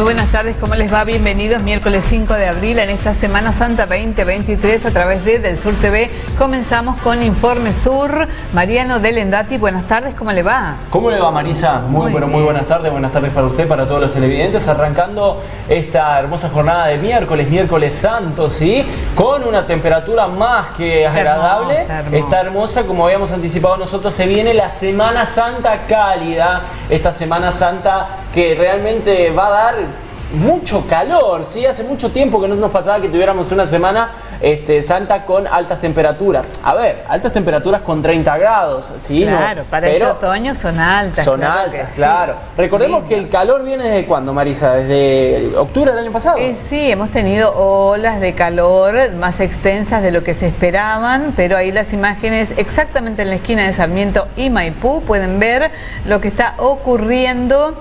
buenas tardes, ¿cómo les va? Bienvenidos, miércoles 5 de abril en esta Semana Santa 2023 a través de Del Sur TV. Comenzamos con Informe Sur. Mariano Delendati, buenas tardes, ¿cómo le va? ¿Cómo le va, Marisa? Muy buenas tardes para usted, para todos los televidentes, arrancando esta hermosa jornada de miércoles santo, ¿sí? Con una temperatura más que agradable. Hermosa. Está hermosa, como habíamos anticipado nosotros, se viene la Semana Santa cálida, esta Semana Santa que realmente va a dar mucho calor, ¿sí? Hace mucho tiempo que no nos pasaba que tuviéramos una semana santa con altas temperaturas. A ver, altas temperaturas con 30 grados, ¿sí? Claro, para este otoño son altas. Son altas, claro. Recordemos que el calor viene ¿desde cuándo, Marisa? ¿Desde octubre del año pasado? Sí, hemos tenido olas de calor más extensas de lo que se esperaban, pero ahí las imágenes exactamente en la esquina de Sarmiento y Maipú pueden ver lo que está ocurriendo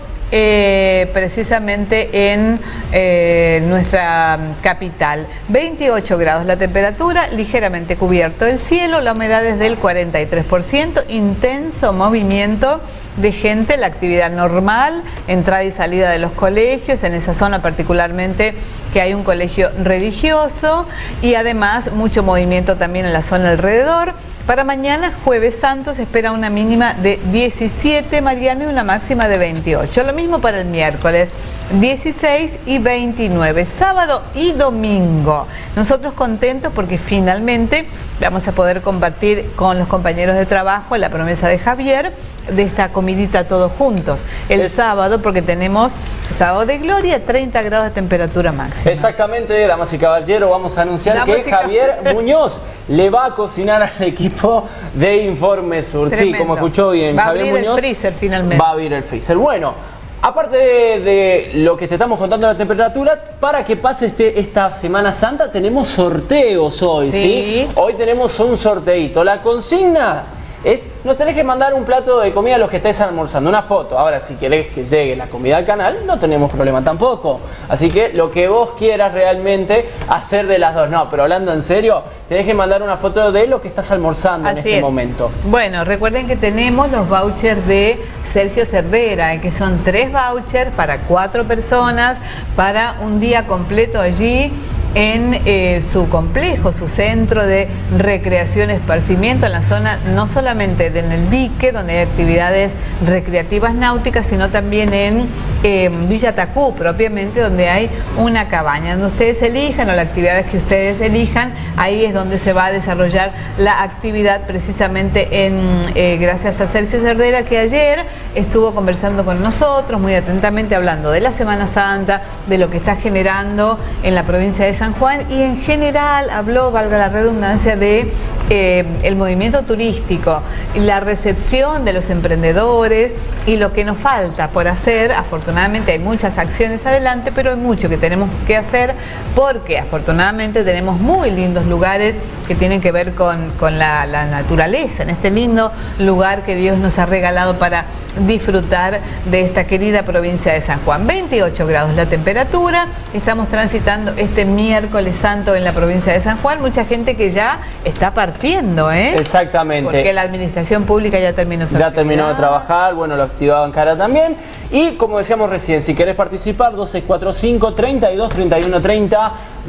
precisamente en nuestra capital. 28 grados la temperatura, ligeramente cubierto el cielo, la humedad es del 43%, intenso movimiento de gente, la actividad normal, entrada y salida de los colegios, en esa zona particularmente que hay un colegio religioso, y además mucho movimiento también en la zona alrededor. Para mañana, Jueves Santo, se espera una mínima de 17, Mariano, y una máxima de 28. Lo mismo para el miércoles, 16 y 29, sábado y domingo. Nosotros contentos porque finalmente vamos a poder compartir con los compañeros de trabajo la promesa de Javier de esta comidita todos juntos. El sábado, porque tenemos sábado de gloria, 30 grados de temperatura máxima. Exactamente, damas y caballeros, vamos a anunciar que Javier Muñoz le va a cocinar al equipo de Informe Sur. Tremendo. Sí, como escuchó bien, Javier Muñoz. Va a abrir el freezer finalmente. Va a abrir el freezer. Bueno, aparte de lo que te estamos contando de la temperatura, para que pase esta Semana Santa tenemos sorteos hoy, ¿sí? Hoy tenemos un sorteito. La consigna es, nos tenés que mandar un plato de comida a los que estés almorzando, una foto. Ahora, si querés que llegue la comida al canal, no tenemos problema tampoco. Así que lo que vos quieras realmente hacer de las dos. No, pero hablando en serio, tenés que mandar una foto de lo que estás almorzando en este momento. Bueno, recuerden que tenemos los vouchers de Sergio Cervera, que son 3 vouchers para 4 personas, para un día completo allí en su complejo, su centro de recreación y esparcimiento en la zona, no solamente en el dique, donde hay actividades recreativas náuticas, sino también en Villa Tacú, propiamente, donde hay una cabaña. Donde ustedes elijan, o las actividades que ustedes elijan, ahí es donde se va a desarrollar la actividad, precisamente gracias a Sergio Cervera, que ayer estuvo conversando con nosotros muy atentamente, hablando de la Semana Santa, de lo que está generando en la provincia de San Juan, y en general habló, valga la redundancia, de el movimiento turístico, la recepción de los emprendedores y lo que nos falta por hacer. Afortunadamente hay muchas acciones adelante, pero hay mucho que tenemos que hacer, porque afortunadamente tenemos muy lindos lugares que tienen que ver con la naturaleza, en este lindo lugar que Dios nos ha regalado para disfrutar de esta querida provincia de San Juan. 28 grados la temperatura, estamos transitando este miércoles santo en la provincia de San Juan, mucha gente que ya está partiendo, Exactamente. Porque la administración pública ya terminó su actividad. Terminó de trabajar, bueno, lo activaban cara también. Y como decíamos recién, si querés participar, 2645 32 31 30,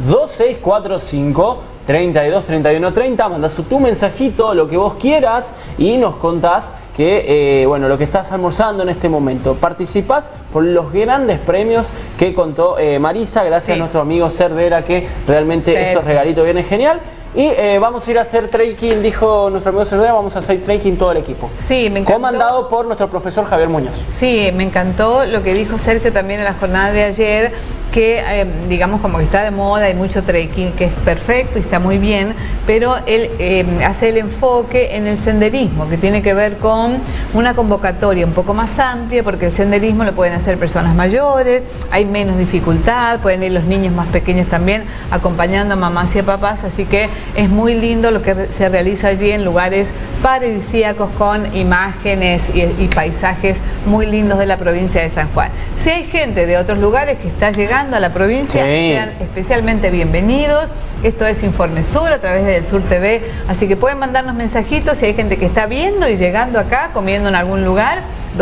2645 32 31 30, mandás tu mensajito, lo que vos quieras, y nos contás que, bueno, lo que estás almorzando en este momento. Participás por los grandes premios que contó Marisa, gracias a nuestro amigo Cervera, que realmente estos regalitos vienen genial. Y vamos a ir a hacer trekking, dijo nuestro amigo Cervera, vamos a hacer trekking todo el equipo. Sí, me encantó. Comandado por nuestro profesor Javier Muñoz. Sí, me encantó lo que dijo Sergio también en la jornada de ayer, que digamos como que está de moda, hay mucho trekking, que es perfecto y está muy bien, pero él hace el enfoque en el senderismo, que tiene que ver con una convocatoria un poco más amplia, porque el senderismo lo pueden hacer personas mayores, hay menos dificultad, pueden ir los niños más pequeños también acompañando a mamás y a papás, así que Es muy lindo lo que se realiza allí en lugares paradisíacos con imágenes y paisajes muy lindos de la provincia de San Juan. Si hay gente de otros lugares que está llegando a la provincia, sean especialmente bienvenidos. Esto es Informe Sur a través del Sur TV, así que pueden mandarnos mensajitos si hay gente que está viendo y llegando acá, comiendo en algún lugar.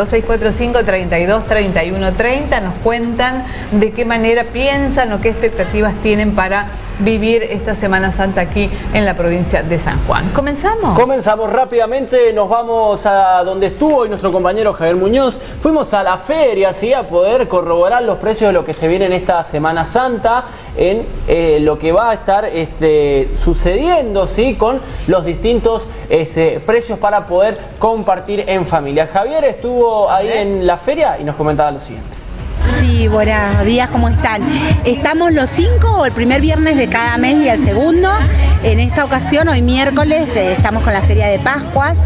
2645-323130, nos cuentan de qué manera piensan o qué expectativas tienen para vivir esta Semana Santa aquí en la provincia de San Juan. ¿Comenzamos? Comenzamos rápidamente, nos vamos a donde estuvo hoy nuestro compañero Javier Muñoz. Fuimos a la feria, ¿sí?, a poder corroborar los precios de lo que se viene en esta Semana Santa, en lo que va a estar sucediendo, ¿sí?, con los distintos precios para poder compartir en familia. Javier estuvo ahí en la feria y nos comentaba lo siguiente. Sí, buenos días, ¿cómo están? Estamos los 5 o el primer viernes de cada mes y el segundo. En esta ocasión, hoy miércoles, estamos con la Feria de Pascuas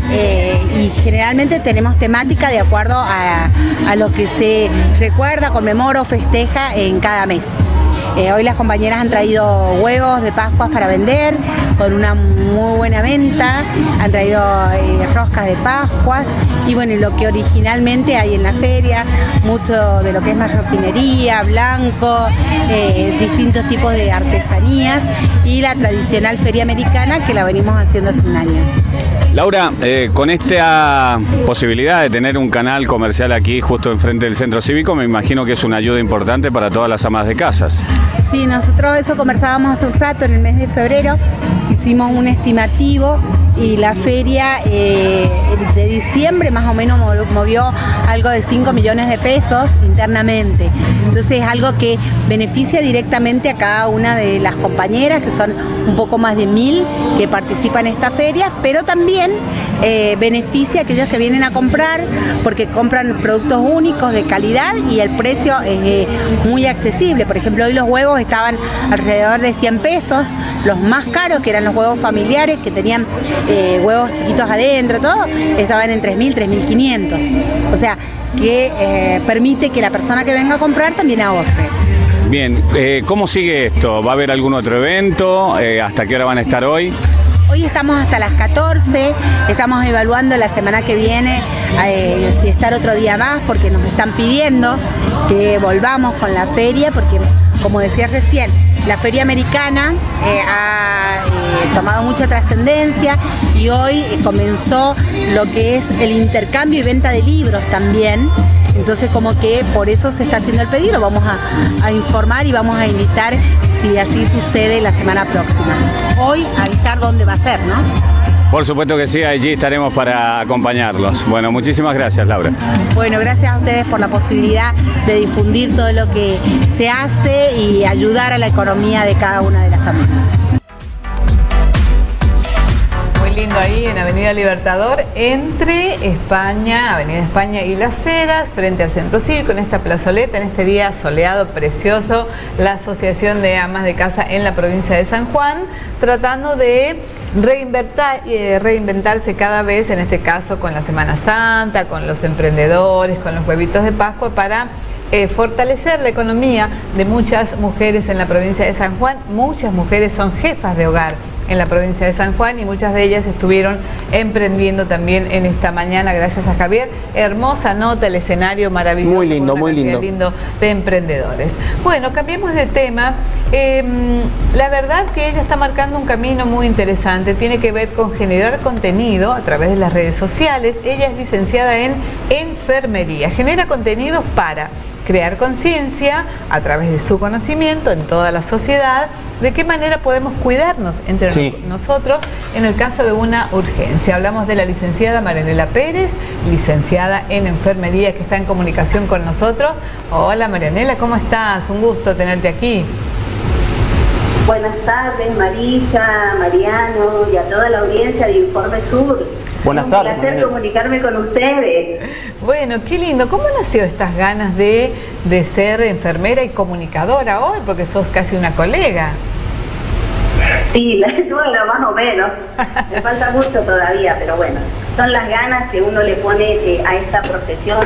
y generalmente tenemos temática de acuerdo a lo que se recuerda, conmemora o festeja en cada mes. Hoy las compañeras han traído huevos de Pascuas para vender con una muy buena venta, han traído roscas de Pascuas y bueno, lo que originalmente hay en la feria, mucho de lo que es marroquinería, blanco, distintos tipos de artesanías y la tradicional feria americana que la venimos haciendo hace un año. Laura, con esta posibilidad de tener un canal comercial aquí justo enfrente del centro cívico, me imagino que es una ayuda importante para todas las amas de casas. Sí, nosotros eso conversábamos hace un rato, en el mes de febrero, hicimos un estimativo y la feria de diciembre más o menos movió algo de 5 millones de pesos internamente. Entonces es algo que beneficia directamente a cada una de las compañeras, que son un poco más de 1000 que participan en esta feria, pero también beneficia a aquellos que vienen a comprar porque compran productos únicos de calidad y el precio es muy accesible. Por ejemplo, hoy los huevos estaban alrededor de 100 pesos, los más caros, que eran los huevos familiares, que tenían huevos chiquitos adentro, todo, estaban en 3.000, 3.500. O sea, que permite que la persona que venga a comprar también ahorre. Bien, ¿cómo sigue esto? ¿Va a haber algún otro evento? ¿Hasta qué hora van a estar hoy? Hoy estamos hasta las 14, estamos evaluando la semana que viene si estar otro día más, porque nos están pidiendo que volvamos con la feria, porque como decía recién, la feria americana ha tomado mucha trascendencia y hoy comenzó lo que es el intercambio y venta de libros también. Entonces como que por eso se está haciendo el pedido, vamos a informar y vamos a invitar si así sucede la semana próxima. Hoy avisar dónde va a ser, ¿no? Por supuesto que sí, allí estaremos para acompañarlos. Bueno, muchísimas gracias, Laura. Bueno, gracias a ustedes por la posibilidad de difundir todo lo que se hace y ayudar a la economía de cada una de las familias. Lindo ahí en Avenida Libertador, entre Avenida España y Las Heras, frente al Centro Cívico, en esta plazoleta, en este día soleado, precioso, la Asociación de Amas de Casa en la provincia de San Juan, tratando de reinventarse cada vez, en este caso con la Semana Santa, con los emprendedores, con los huevitos de Pascua, para fortalecer la economía de muchas mujeres en la provincia de San Juan. Muchas mujeres son jefas de hogar en la provincia de San Juan y muchas de ellas estuvieron emprendiendo también en esta mañana, gracias a Javier. Hermosa nota, el escenario maravilloso. Muy lindo, muy lindo. Lindo de emprendedores. Bueno, cambiemos de tema. La verdad que ella está marcando un camino muy interesante, tiene que ver con generar contenido a través de las redes sociales. Ella es licenciada en enfermería, genera contenidos para crear conciencia a través de su conocimiento en toda la sociedad de qué manera podemos cuidarnos entre nosotros en el caso de una urgencia. Hablamos de la licenciada Marianela Pérez, licenciada en enfermería, que está en comunicación con nosotros. Hola Marianela, ¿cómo estás? Un gusto tenerte aquí. Buenas tardes, Marisa, Mariano y a toda la audiencia de Informe Sur. Buenas tardes. Un placer comunicarme con ustedes. Bueno, qué lindo. ¿Cómo nació estas ganas de ser enfermera y comunicadora hoy? Porque sos casi una colega. Sí, bueno, más o menos. Me falta mucho todavía, pero bueno. Son las ganas que uno le pone a esta profesión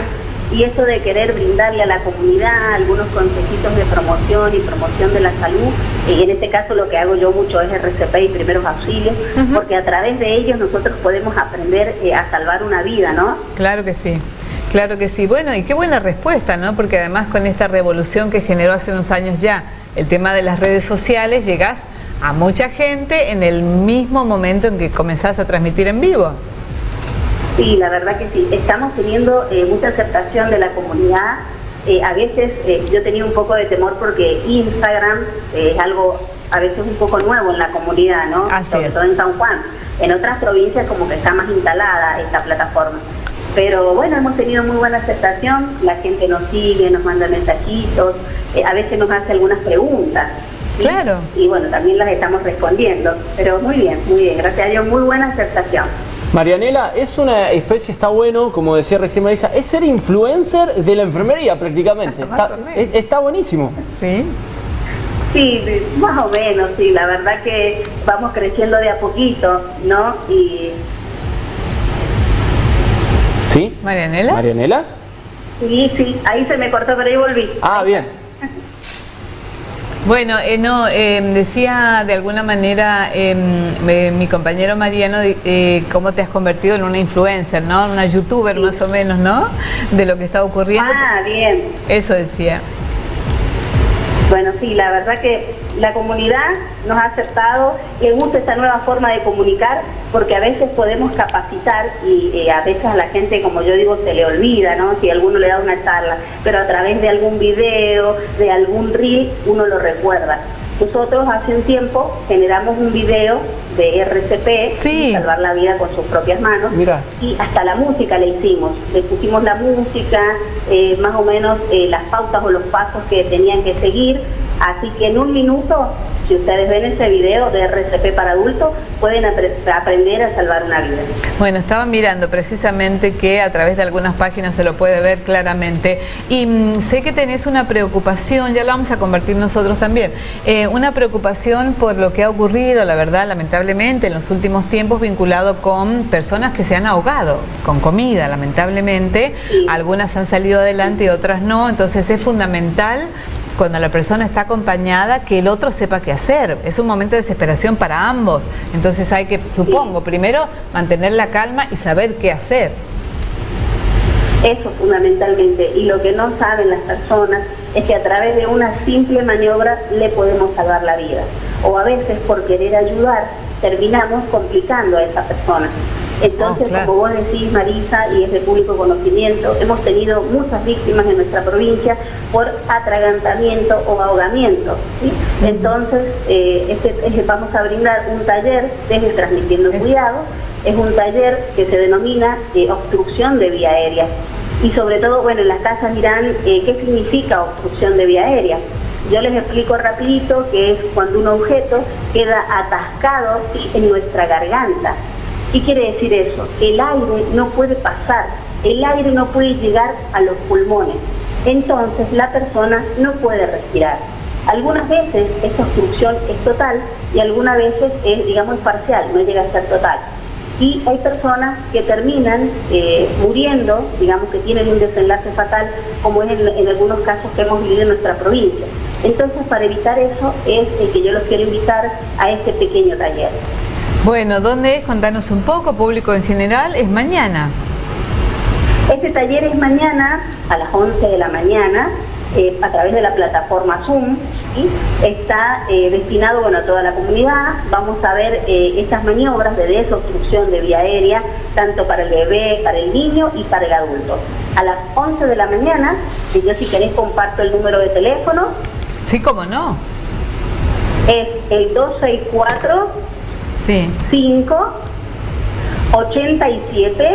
y eso de querer brindarle a la comunidad algunos consejitos de promoción y promoción de la salud, y en este caso lo que hago yo mucho es RCP y primeros auxilios, porque a través de ellos nosotros podemos aprender a salvar una vida, ¿no? Claro que sí. Claro que sí. Bueno, y qué buena respuesta, ¿no? Porque además con esta revolución que generó hace unos años ya el tema de las redes sociales, llegás a mucha gente en el mismo momento en que comenzás a transmitir en vivo. Sí, la verdad que sí. Estamos teniendo mucha aceptación de la comunidad. A veces yo tenía un poco de temor porque Instagram es algo a veces un poco nuevo en la comunidad, ¿no? Sobre todo en San Juan. En otras provincias como que está más instalada esta plataforma. Pero bueno, hemos tenido muy buena aceptación, la gente nos sigue, nos manda mensajitos, a veces nos hace algunas preguntas, ¿sí? Claro. Y bueno, también las estamos respondiendo, pero muy bien, gracias a Dios, muy buena aceptación. Marianela, es una especie, está bueno, como decía recién Marisa, es ser influencer de la enfermería prácticamente, está buenísimo. Sí. Sí, más o menos, sí, la verdad que vamos creciendo de a poquito, ¿no? Y... ¿Sí? ¿Marianela? ¿Marianela? Sí, ahí se me cortó, pero ahí volví. Ah, bien. Bueno, decía de alguna manera mi compañero Mariano cómo te has convertido en una influencer, ¿no? Una youtuber más o menos, ¿no? De lo que está ocurriendo. Ah, bien. Eso decía. Bueno, sí, la verdad que la comunidad nos ha aceptado, le gusta esta nueva forma de comunicar, porque a veces podemos capacitar y a veces a la gente, como yo digo, se le olvida, ¿no? Si alguno le da una charla, pero a través de algún video, de algún reel, uno lo recuerda. Nosotros hace un tiempo generamos un video de RCP, sí, salvar la vida con sus propias manos. Mira. Y hasta la música le hicimos. Le pusimos la música, más o menos las pautas o los pasos que tenían que seguir. Así que en un minuto, si ustedes ven ese video de RCP para adultos, pueden aprender a salvar una vida. Bueno, estaba mirando precisamente que a través de algunas páginas se lo puede ver claramente. Y sé que tenés una preocupación, ya la vamos a convertir nosotros también, una preocupación por lo que ha ocurrido, la verdad, lamentablemente, en los últimos tiempos vinculado con personas que se han ahogado con comida, lamentablemente. Sí. Algunas han salido adelante y otras no, entonces es fundamental cuando la persona está acompañada que el otro sepa qué hacer. Es un momento de desesperación para ambos. Entonces hay que, supongo, primero mantener la calma y saber qué hacer. Eso fundamentalmente. Y lo que no saben las personas es que a través de una simple maniobra le podemos salvar la vida. O a veces por querer ayudar terminamos complicando a esa persona. Entonces, claro, como vos decís, Marisa, y es de público conocimiento, hemos tenido muchas víctimas en nuestra provincia por atragantamiento o ahogamiento, ¿sí? Entonces, vamos a brindar un taller desde Transmitiendo Cuidado. Es un taller que se denomina obstrucción de vía aérea. Y sobre todo, bueno, en las casas dirán qué significa obstrucción de vía aérea. Yo les explico rapidito que es cuando un objeto queda atascado, ¿sí?, en nuestra garganta. ¿Qué quiere decir eso? El aire no puede pasar, el aire no puede llegar a los pulmones. Entonces la persona no puede respirar. Algunas veces esta obstrucción es total y algunas veces es, digamos, parcial, no llega a ser total. Y hay personas que terminan muriendo, digamos que tienen un desenlace fatal, como es en algunos casos que hemos vivido en nuestra provincia. Entonces, para evitar eso es el que yo los quiero invitar a este pequeño taller. Bueno, ¿dónde es? Contanos un poco, público en general, es mañana. Este taller es mañana a las 11 de la mañana, a través de la plataforma Zoom, ¿sí? Está destinado, bueno, a toda la comunidad. Vamos a ver estas maniobras de desobstrucción de vía aérea, tanto para el bebé, para el niño y para el adulto. A las 11 de la mañana, y yo si querés comparto el número de teléfono. Sí, cómo no. Es el 264 sí. 5 87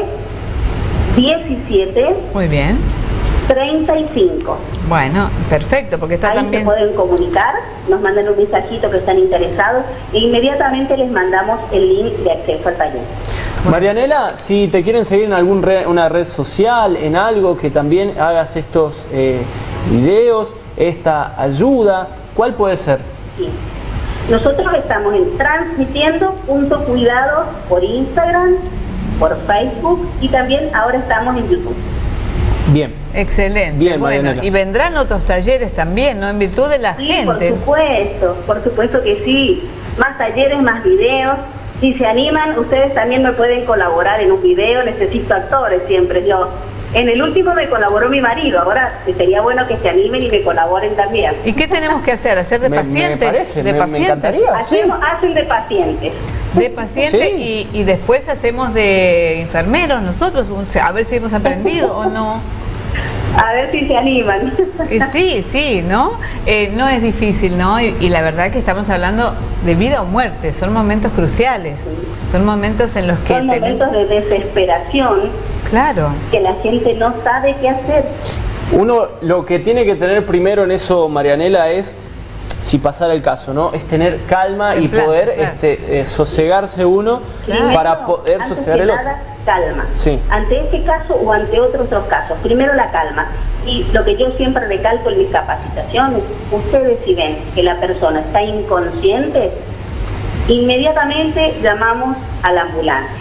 17. Muy bien. 35. Bueno, perfecto, porque está ahí también... se pueden comunicar, nos mandan un mensajito que están interesados e inmediatamente les mandamos el link de acceso al taller. Marianela, si te quieren seguir en una red social, en algo que también hagas estos videos, esta ayuda, ¿cuál puede ser? Sí. Nosotros estamos en transmitiendo.cuidado por Instagram, por Facebook y también ahora estamos en YouTube. Bien. Excelente. Bien, bueno, Marianela. y vendrán otros talleres también, ¿no? En virtud de la Sí, gente. por supuesto que sí. Más talleres, más videos. Si se animan, ustedes también me pueden colaborar en un video. Necesito actores siempre. En el último me colaboró mi marido. Ahora sería bueno que se animen y me colaboren también. ¿Y qué tenemos que hacer? ¿Hacer de pacientes? Me parece, de me pacientes. encantaría. Sí. Hacen de pacientes. De pacientes Sí. y después hacemos de enfermeros nosotros, a ver si hemos aprendido o no. A ver si se animan. Sí, ¿no? No es difícil, ¿no? Y la verdad que estamos hablando de vida o muerte, son momentos cruciales, son momentos en los que Son momentos de desesperación. Claro. Que la gente no sabe qué hacer. Uno lo que tiene que tener primero en eso, Marianela, es, si pasara el caso, ¿no? Es tener calma y Templazo, poder claro. sosegarse uno Claro. para poder Antes sosegar que el otro. nada, calma. Sí. Ante este caso o ante otros casos, primero la calma. Y lo que yo siempre recalco en mis capacitaciones, ustedes si ven que la persona está inconsciente, inmediatamente llamamos a la ambulancia.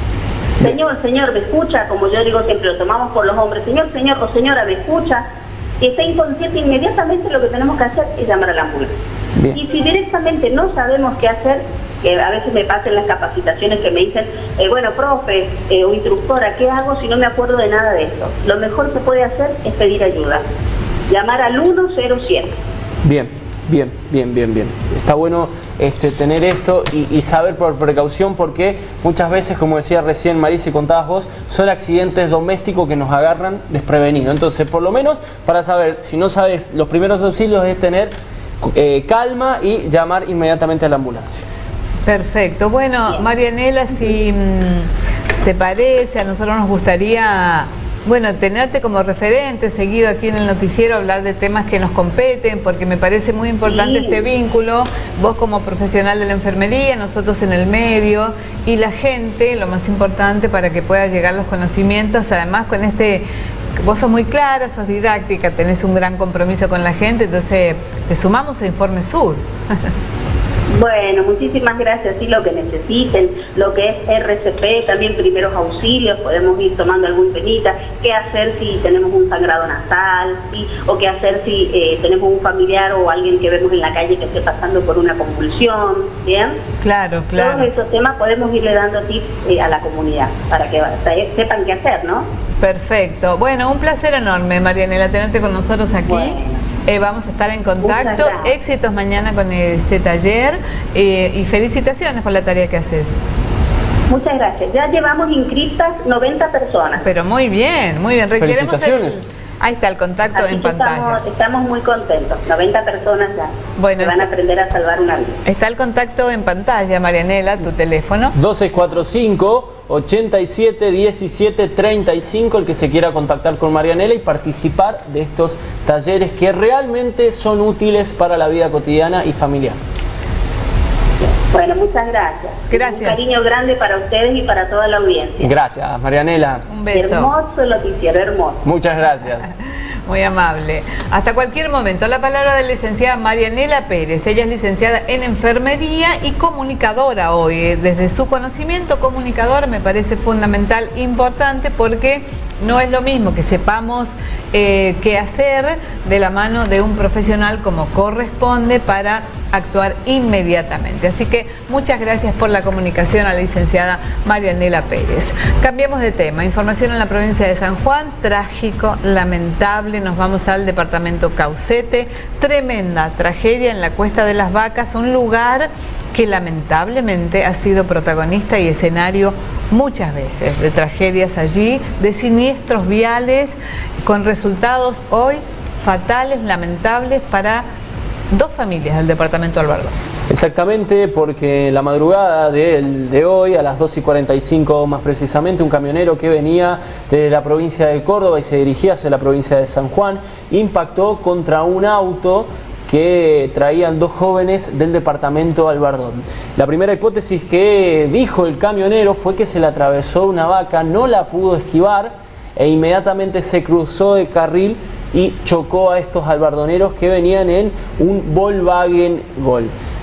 Señor, ¿me escucha? Como yo digo siempre, lo tomamos por los hombres. Señor o señora, ¿me escucha? Si está inconsciente, inmediatamente lo que tenemos que hacer es llamar a la ambulancia. Bien. Y si directamente no sabemos qué hacer, que a veces me pasan las capacitaciones que me dicen, bueno, profe o instructora, ¿qué hago si no me acuerdo de nada de esto? Lo mejor que puede hacer es pedir ayuda. Llamar al 107. Bien. Está bueno tener esto y saber por precaución, porque muchas veces, como decía recién Marisa y contabas vos, son accidentes domésticos que nos agarran desprevenidos. Entonces, por lo menos, para saber, si no sabes los primeros auxilios, es tener calma y llamar inmediatamente a la ambulancia. Perfecto. Bueno, Marianela, si te parece, a nosotros nos gustaría, bueno, tenerte como referente seguido aquí en el noticiero, hablar de temas que nos competen, porque me parece muy importante este vínculo, vos como profesional de la enfermería, nosotros en el medio, y la gente, lo más importante para que pueda llegar los conocimientos, además con vos sos muy clara, sos didáctica, tenés un gran compromiso con la gente, entonces te sumamos a Informe Sur. Bueno, muchísimas gracias. Sí, lo que necesiten, lo que es RCP, también primeros auxilios, podemos ir tomando algún temita, qué hacer si tenemos un sangrado nasal, ¿sí? O qué hacer si tenemos un familiar o alguien que vemos en la calle que esté pasando por una convulsión, ¿bien? Claro. Todos esos temas podemos irle dando tips a la comunidad para que sepan qué hacer, ¿no? Perfecto. Bueno, un placer enorme, Marianela, tenerte con nosotros aquí. Bueno. Vamos a estar en contacto. Éxitos mañana con este taller y felicitaciones por la tarea que haces. Muchas gracias. Ya llevamos inscritas 90 personas. Pero muy bien, muy bien. Felicitaciones. Ahí está el contacto Así en que pantalla. Estamos muy contentos. 90 personas ya. Bueno, que van a aprender a salvar una vida. Está el contacto en pantalla, Marianela, tu teléfono. 2645-871735, el que se quiera contactar con Marianela y participar de estos talleres que realmente son útiles para la vida cotidiana y familiar. Bueno, muchas gracias. Gracias. Un cariño grande para ustedes y para toda la audiencia. Gracias, Marianela. Un beso. Hermoso noticiero, hermoso. Muchas gracias. Muy amable. Hasta cualquier momento. La palabra de la licenciada Marianela Pérez. Ella es licenciada en enfermería y comunicadora hoy. Desde su conocimiento comunicador me parece fundamental, importante, porque no es lo mismo que sepamos qué hacer de la mano de un profesional como corresponde para actuar inmediatamente. Así que muchas gracias por la comunicación a la licenciada Marianela Pérez. Cambiemos de tema. Información en la provincia de San Juan. Trágico, lamentable. Nos vamos al departamento Caucete. Tremenda tragedia en la Cuesta de las Vacas, un lugar que lamentablemente ha sido protagonista y escenario muchas veces de tragedias allí, de siniestros viales con resultados hoy fatales, lamentables para dos familias del departamento Albardón. Exactamente, porque la madrugada de hoy, a las 2:45 más precisamente, un camionero que venía de la provincia de Córdoba y se dirigía hacia la provincia de San Juan, impactó contra un auto que traían dos jóvenes del departamento Albardón. La primera hipótesis que dijo el camionero fue que se le atravesó una vaca, no la pudo esquivar e inmediatamente se cruzó de carril y chocó a estos albardoneros que venían en un Volkswagen Gol.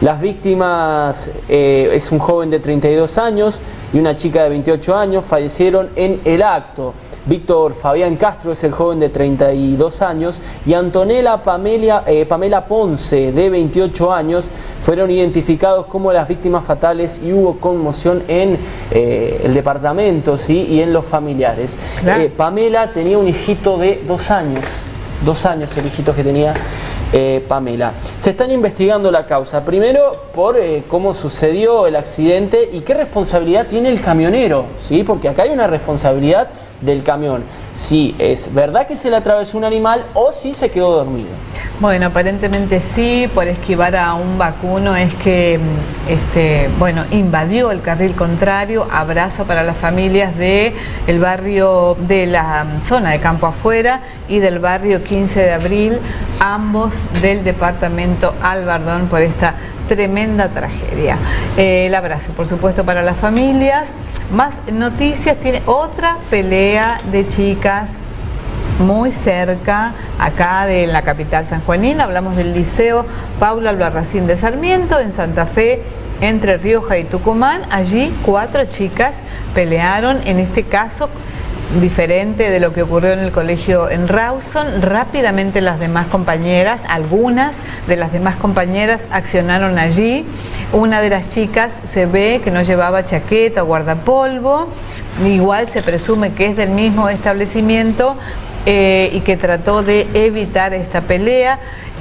Las víctimas es un joven de 32 años y una chica de 28 años, fallecieron en el acto. Víctor Fabián Castro es el joven de 32 años y Antonella Pamela Ponce, de 28 años, fueron identificados como las víctimas fatales y hubo conmoción en el departamento, ¿sí? Y en los familiares. Claro. Pamela tenía un hijito de 2 años. 2 años el hijito que tenía Pamela. Se están investigando la causa, primero por cómo sucedió el accidente y qué responsabilidad tiene el camionero, ¿sí? Porque acá hay una responsabilidad del camión, si es verdad que se le atravesó un animal o si se quedó dormido. Bueno, aparentemente sí, por esquivar a un vacuno es que invadió el carril contrario. Abrazo para las familias del barrio, de la zona de Campo Afuera y del barrio 15 de abril, ambos del departamento Albardón, por esta tremenda tragedia. El abrazo, por supuesto, para las familias. Más noticias, tiene otra pelea de chicas muy cerca, acá de la capital sanjuanina. Hablamos del Liceo Paula Albarracín de Sarmiento, en Santa Fe, entre Rioja y Tucumán. Allí 4 chicas pelearon, en este caso diferente de lo que ocurrió en el colegio en Rawson. Rápidamente las demás compañeras, algunas de las demás compañeras accionaron allí. Una de las chicas se ve que no llevaba chaqueta o guardapolvo, igual se presume que es del mismo establecimiento y que trató de evitar esta pelea.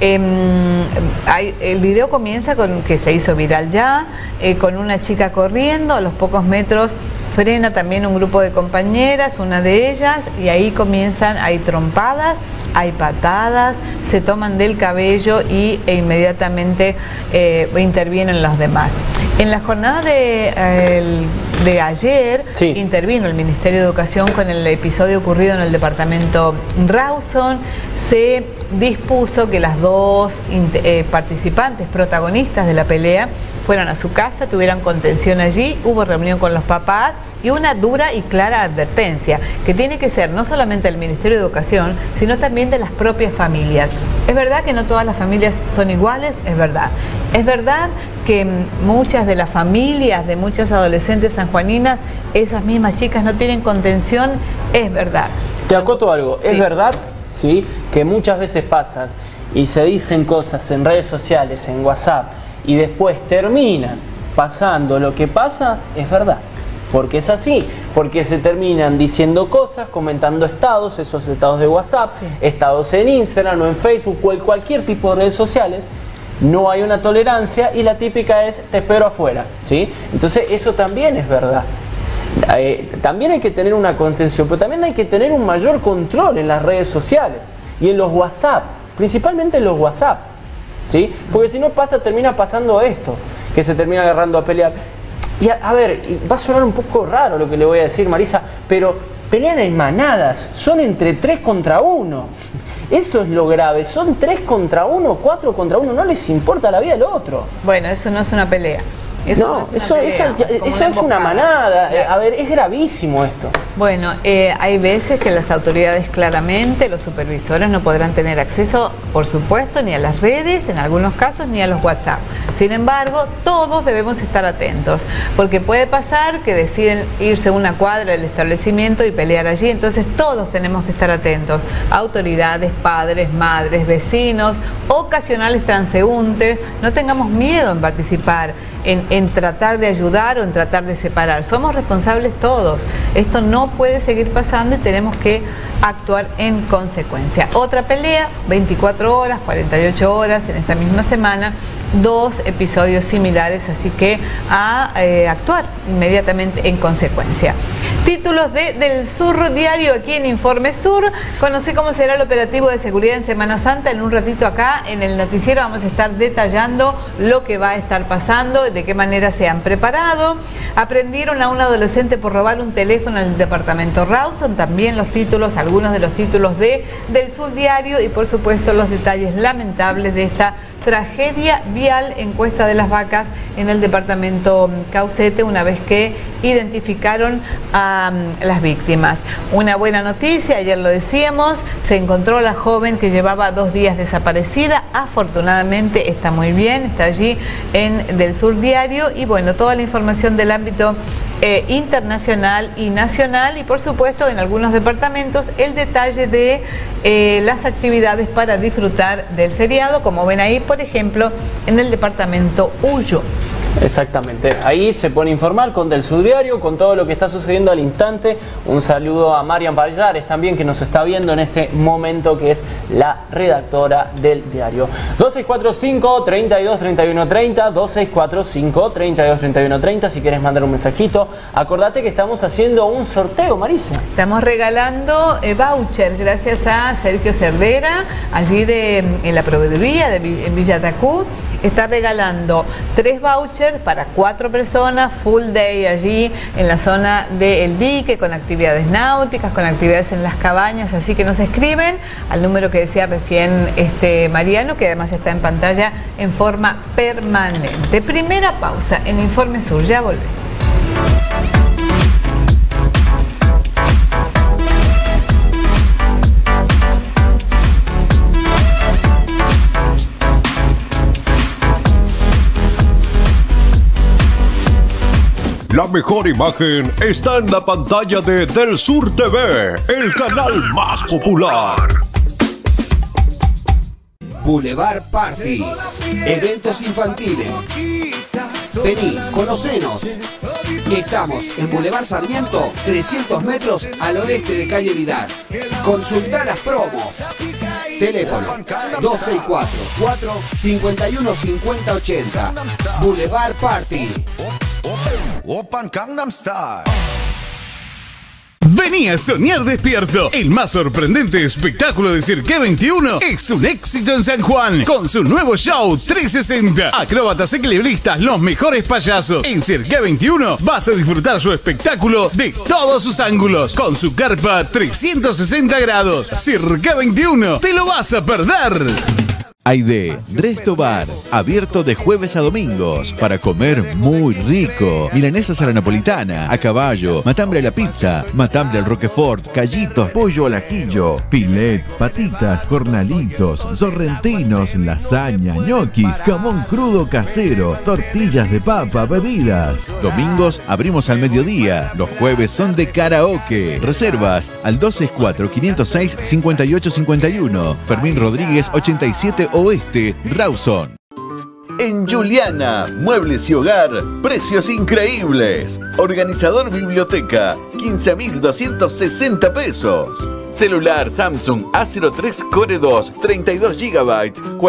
El video comienza con que se hizo viral ya, con una chica corriendo, a los pocos metros frena también un grupo de compañeras, una de ellas, y ahí comienzan, hay trompadas, hay patadas, se toman del cabello e inmediatamente intervienen los demás. En la jornada de ayer, sí, intervino el Ministerio de Educación con el episodio ocurrido en el departamento Rawson. Se dispuso que las 2 participantes, protagonistas de la pelea, fueran a su casa, tuvieran contención allí, hubo reunión con los papás y una dura y clara advertencia, que tiene que ser no solamente del Ministerio de Educación, sino también de las propias familias. Es verdad que no todas las familias son iguales, es verdad. Es verdad que muchas de las familias de muchas adolescentes sanjuaninas, esas mismas chicas no tienen contención, es verdad. Te acoto algo, sí. Es verdad, sí, que muchas veces pasan y se dicen cosas en redes sociales, en WhatsApp, y después terminan pasando lo que pasa, es verdad. Porque es así, porque se terminan diciendo cosas, comentando estados, esos estados de WhatsApp, sí, estados en Instagram o en Facebook o en cualquier tipo de redes sociales. No hay una tolerancia y la típica es te espero afuera, ¿sí? Entonces eso también es verdad. También hay que tener una contención, pero también hay que tener un mayor control en las redes sociales y en los WhatsApp, principalmente en los WhatsApp, ¿sí? Porque si no termina pasando esto, que se termina agarrando a pelear. Y a ver, va a sonar un poco raro lo que le voy a decir, Marisa, pero pelean en manadas, son entre 3 contra 1. Eso es lo grave, son 3 contra 1, 4 contra 1, no les importa la vida del otro. Bueno, eso no es una pelea. Eso es una manada. A ver, es gravísimo esto. Bueno, hay veces que las autoridades claramente, los supervisores no podrán tener acceso, por supuesto, ni a las redes, en algunos casos, ni a los WhatsApp. Sin embargo, todos debemos estar atentos, porque puede pasar que deciden irse a una cuadra del establecimiento y pelear allí, entonces todos tenemos que estar atentos. Autoridades, padres, madres, vecinos, ocasionales transeúntes, no tengamos miedo en participar, en tratar de ayudar o en tratar de separar. Somos responsables todos. Esto no puede seguir pasando y tenemos que actuar en consecuencia. Otra pelea, 24 horas, 48 horas en esta misma semana, 2 episodios similares, así que a actuar inmediatamente en consecuencia. Títulos del Sur Diario aquí en Informe Sur. Conocí cómo será el operativo de seguridad en Semana Santa. En un ratito acá en el noticiero vamos a estar detallando lo que va a estar pasando, de qué manera se han preparado. Aprendieron a un adolescente por robar un teléfono en el departamento Rawson. También los títulos, algunos de los títulos del Sur Diario y por supuesto los detalles lamentables de esta tragedia vial en Cuesta de las Vacas, en el departamento Caucete, una vez que identificaron a las víctimas. Una buena noticia, ayer lo decíamos, se encontró la joven que llevaba 2 días desaparecida. Afortunadamente está muy bien, está allí en Del Sur Diario, y bueno, toda la información del ámbito internacional y nacional, y por supuesto en algunos departamentos el detalle de las actividades para disfrutar del feriado, como ven ahí, por ejemplo, en el departamento Huyo. Exactamente, ahí se pone a informar con Del Sur Diario, con todo lo que está sucediendo al instante. Un saludo a Marian Pallares también, que nos está viendo en este momento, que es la redactora del diario. 2645-323130, 2645-323130, si quieres mandar un mensajito. Acordate que estamos haciendo un sorteo, Marisa. Estamos regalando vouchers gracias a Sergio Cerdera, allí en la proveeduría en Villa Tacú. Está regalando 3 vouchers para 4 personas, full day allí en la zona del dique, con actividades náuticas, con actividades en las cabañas. Así que nos escriben al número que decía recién Mariano, que además está en pantalla en forma permanente. Primera pausa en Informe Sur, ya volvemos. La mejor imagen está en la pantalla de Del Sur TV, el canal más popular. Boulevard Party, eventos infantiles. Vení, conocenos. Estamos en Boulevard Sarmiento, 300 metros al oeste de calle Vidal. Consultá las promos. Teléfono 264-451-5080. Boulevard Party. Open Gangnam Style. Vení a soñar despierto. El más sorprendente espectáculo de Cirque 21 es un éxito en San Juan, con su nuevo show 360. Acróbatas, equilibristas, los mejores payasos. En Cirque 21 vas a disfrutar su espectáculo de todos sus ángulos, con su carpa 360 grados. Cirque 21, te lo vas a perder. Aide Resto Bar, abierto de jueves a domingos para comer muy rico. Milanesas a la napolitana, a caballo, matambre a la pizza, matambre al roquefort, callitos, pollo al ajillo, filet, patitas, cornalitos, sorrentinos, lasaña, ñoquis, jamón crudo casero, tortillas de papa, bebidas. Domingos abrimos al mediodía. Los jueves son de karaoke. Reservas al 264-506-5851. Fermín Rodríguez 87 Oeste, Rawson. En Juliana, muebles y hogar, precios increíbles. Organizador biblioteca, 15.260 pesos. Celular Samsung A03 Core 2, 32 GB,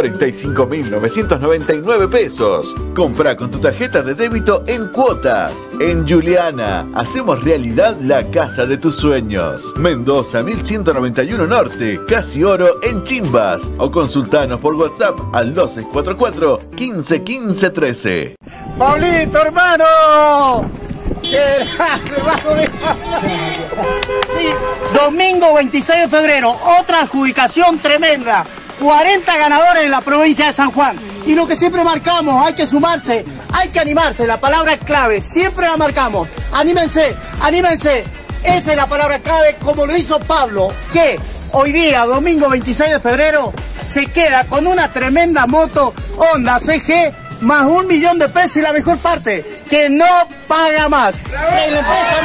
45.999 pesos. Compra con tu tarjeta de débito en cuotas. En Juliana, hacemos realidad la casa de tus sueños. Mendoza 1191 Norte, Casi Oro en Chimbas. O consultanos por WhatsApp al 2644 15 15 13. ¡Pablito, hermano! ¡Qué grande, sí, domingo 26 de febrero, otra adjudicación tremenda. 40 ganadores en la provincia de San Juan. Y lo que siempre marcamos, hay que sumarse, hay que animarse. La palabra clave, siempre la marcamos. Anímense, anímense. Esa es la palabra clave, como lo hizo Pablo, que hoy día, domingo 26 de febrero, se queda con una tremenda moto Honda CG más 1 millón de pesos, y la mejor parte, que no paga más. Se le pesa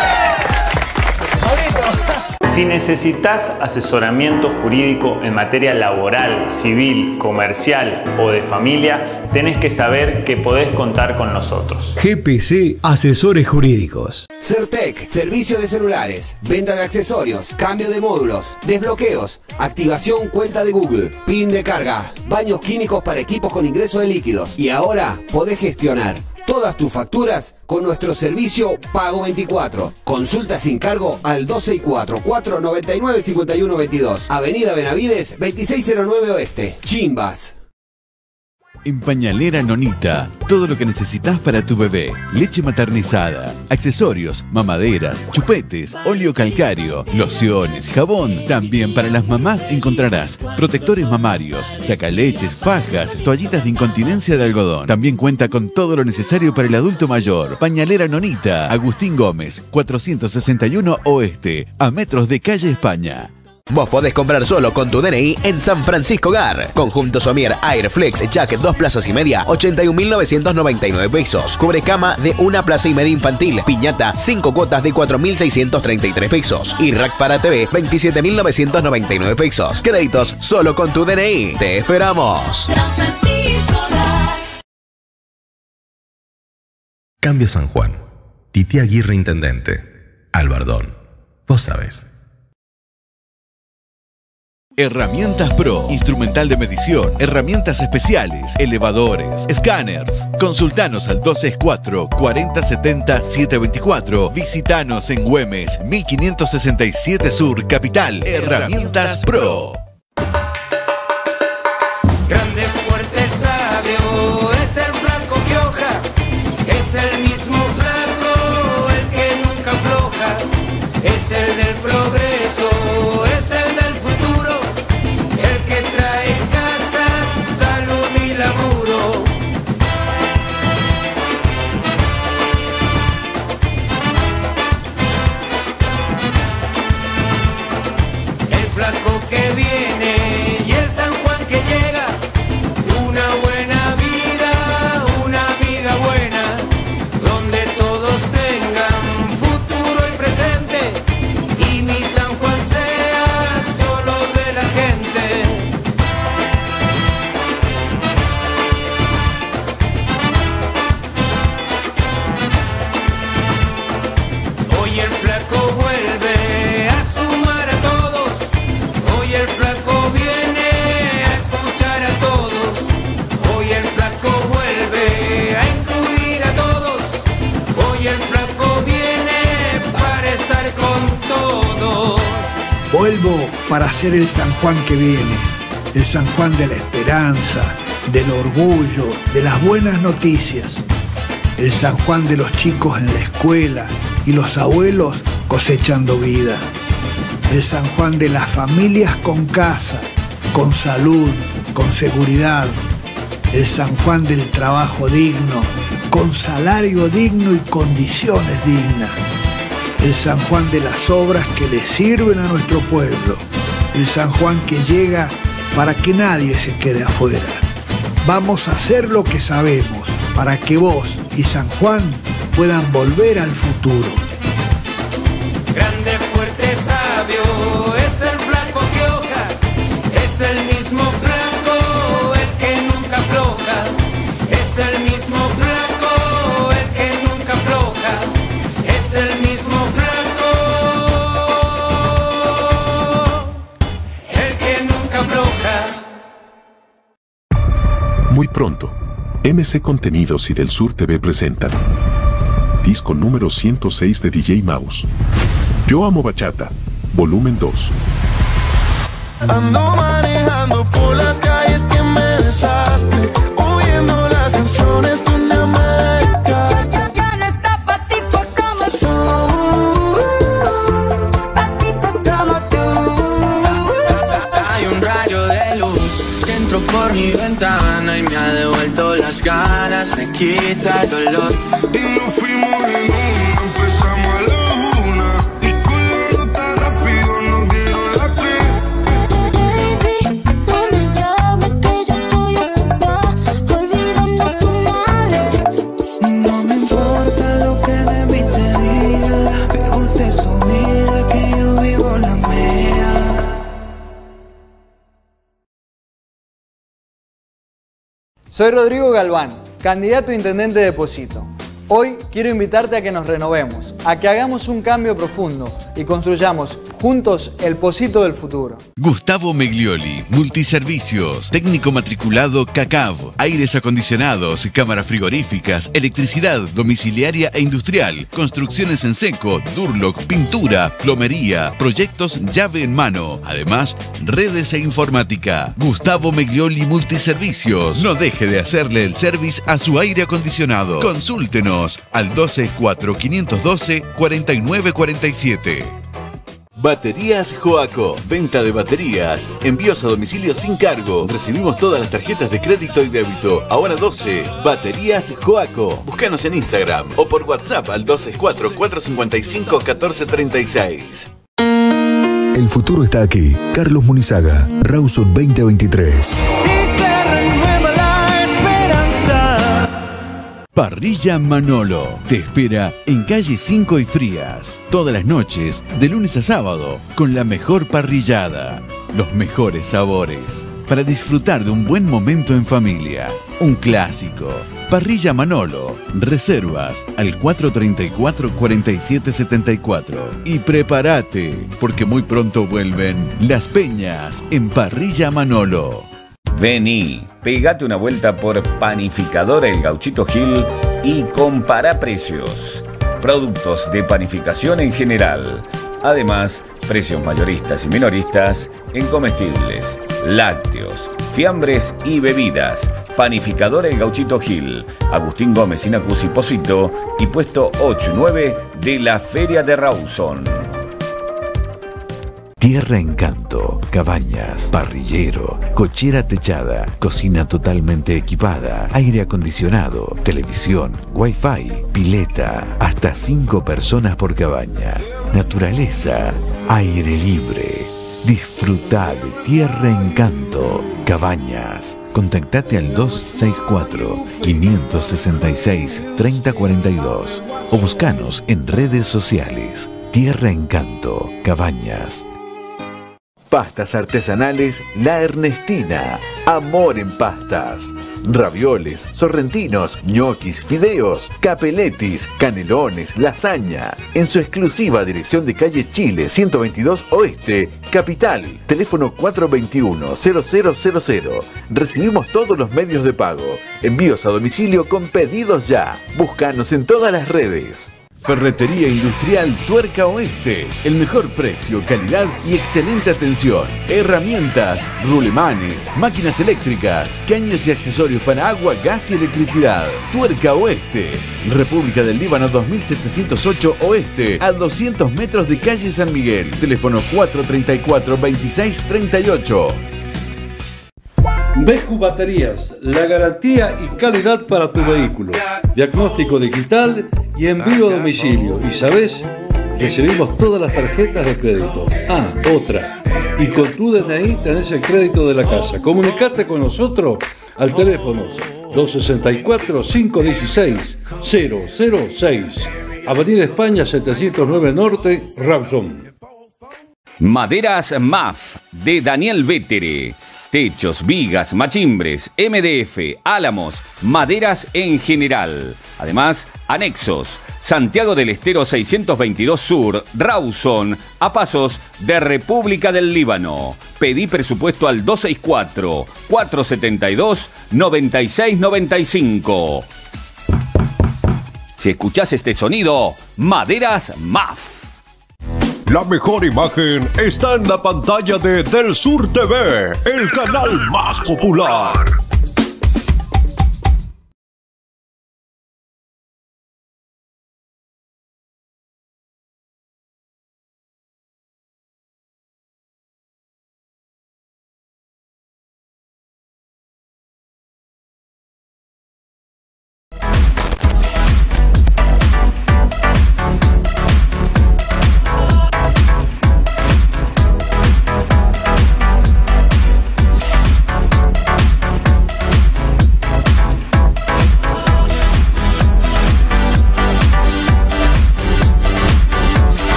más. Si necesitas asesoramiento jurídico en materia laboral, civil, comercial o de familia, tenés que saber que podés contar con nosotros. GPC Asesores Jurídicos. Certec, servicio de celulares, venta de accesorios, cambio de módulos, desbloqueos, activación cuenta de Google, PIN de carga, baños químicos para equipos con ingreso de líquidos. Y ahora podés gestionar todas tus facturas con nuestro servicio Pago 24. Consulta sin cargo al 264-499-5122. Avenida Benavides, 2609 Oeste. Chimbas. En Pañalera Nonita, todo lo que necesitas para tu bebé. Leche maternizada, accesorios, mamaderas, chupetes, óleo calcáreo, lociones, jabón. También para las mamás encontrarás protectores mamarios, sacaleches, fajas, toallitas de incontinencia de algodón. También cuenta con todo lo necesario para el adulto mayor. Pañalera Nonita, Agustín Gómez, 461 Oeste, a metros de Calle España. Vos podés comprar solo con tu DNI en San Francisco Gar. Conjunto Somier Airflex Jacket 2 plazas y media, 81.999 pesos. Cubre cama de 1 plaza y media infantil. Piñata, 5 cuotas de 4.633 pesos. Y rack para TV, 27.999 pesos. Créditos solo con tu DNI. ¡Te esperamos! San Francisco Gar. Cambia San Juan. Titi Aguirre Intendente. Albardón. Vos sabés. Herramientas Pro, instrumental de medición, herramientas especiales, elevadores, escáneres. Consultanos al 264 4070 724. Visitanos en Güemes, 1567 Sur, Capital. Herramientas Pro. Grande, fuerte, sabio, es el flaco Gioja, es el mismo flaco, el que nunca afloja, es el del progreso, es el del futuro, el que trae casas, salud y laburo. El flaco que viene y el San Juan que llega, una buena vida buena, donde todos tengan futuro y presente, y mi San Juan sea solo de la gente. Hoy el flaco vuelve a sumar a todos, hoy el flaco viene a escuchar a todos, hoy el flaco vuelve a incluir a todos, hoy el flaco viene para estar con todos. Vuelvo para ser el San Juan que viene, el San Juan de la esperanza, del orgullo, de las buenas noticias, el San Juan de los chicos en la escuela y los abuelos cosechando vida, el San Juan de las familias con casa, con salud, con seguridad, el San Juan del trabajo digno, con salario digno y condiciones dignas, el San Juan de las obras que le sirven a nuestro pueblo, el San Juan que llega para que nadie se quede afuera. Vamos a hacer lo que sabemos para que vos y San Juan puedan volver al futuro. Grande, fuerte, sabio, es el flaco Gioja, es el mismo flaco, el que nunca afloja, es el mismo flaco, el que nunca afloja, es el mismo flaco, el que nunca afloja. Muy pronto, MC Contenidos y Del Sur TV presentan disco número 106 de DJ Mouse. Yo amo bachata, volumen 2. Ando manejando por las calles que me besaste, oyendo las canciones donde me dedicaste. Ya no está pa' tipo como tú, pa' tipo como tú. Hay un rayo de luz que entró por mi ventana y me ha devuelto las ganas, me quita el dolor. Y nos fuimos en una, empezamos a la una, y con la ruta rápido nos dieron la tres. Baby, no me llames que yo estoy ocupada, olvidando tu madre. No me importa lo que de mí se diga, vive usted su vida, que yo vivo la mía. Soy Rodrigo Galván, candidato a intendente de Pocito. Hoy quiero invitarte a que nos renovemos, a que hagamos un cambio profundo y construyamos Juntos, el Pocito del futuro. Gustavo Meglioli, Multiservicios, técnico matriculado CACAV, aires acondicionados, cámaras frigoríficas, electricidad domiciliaria e industrial, construcciones en seco, Durlock, pintura, plomería, proyectos llave en mano, además redes e informática. Gustavo Meglioli Multiservicios, no deje de hacerle el service a su aire acondicionado. Consúltenos al 264-512-4947. Baterías Joaco, venta de baterías, envíos a domicilio sin cargo, recibimos todas las tarjetas de crédito y débito. Ahora 12, Baterías Joaco. Búscanos en Instagram o por WhatsApp al 264-455-1436. El futuro está aquí. Carlos Munizaga, Rawson 2023. Parrilla Manolo te espera en calle 5 y Frías, todas las noches, de lunes a sábado, con la mejor parrillada, los mejores sabores, para disfrutar de un buen momento en familia. Un clásico. Parrilla Manolo. Reservas al 434-4774. Y prepárate, porque muy pronto vuelven las peñas en Parrilla Manolo. Vení, pegate una vuelta por Panificadora El Gauchito Gil y compara precios. Productos de panificación en general. Además, precios mayoristas y minoristas en comestibles, lácteos, fiambres y bebidas. Panificadora El Gauchito Gil, Agustín Gómez Sinacus Pocito y puesto 8 y 9 de la Feria de Rawson. Tierra Encanto, cabañas, parrillero, cochera techada, cocina totalmente equipada, aire acondicionado, televisión, wifi, pileta, hasta 5 personas por cabaña, naturaleza, aire libre. Disfruta de Tierra Encanto, cabañas. Contactate al 264-566-3042 o buscanos en redes sociales. Tierra Encanto, cabañas. Pastas artesanales La Ernestina. Amor en pastas. Ravioles, sorrentinos, ñoquis, fideos, capeletis, canelones, lasaña. En su exclusiva dirección de calle Chile 122 Oeste, Capital. Teléfono 421-0000. Recibimos todos los medios de pago. Envíos a domicilio con pedidos ya. Búscanos en todas las redes. Ferretería Industrial Tuerca Oeste. El mejor precio, calidad y excelente atención. Herramientas, rulemanes, máquinas eléctricas, caños y accesorios para agua, gas y electricidad. Tuerca Oeste. República del Líbano 2708 Oeste, a 200 metros de calle San Miguel. Teléfono 434-2638. Beju Baterías, la garantía y calidad para tu vehículo. Diagnóstico digital y envío a domicilio. Y sabes, recibimos todas las tarjetas de crédito. Ah, otra. Y con tu DNI tenés el crédito de la casa. Comunicate con nosotros al teléfono 264-516-006. Avenida España 709 Norte, Rawson. Maderas MAF de Daniel Vettere. Techos, vigas, machimbres, MDF, álamos, maderas en general. Además, anexos. Santiago del Estero 622 Sur, Rawson, a pasos de República del Líbano. Pedí presupuesto al 264-472-9695. Si escuchás este sonido, Maderas MAF. La mejor imagen está en la pantalla de Del Sur TV, el canal más popular.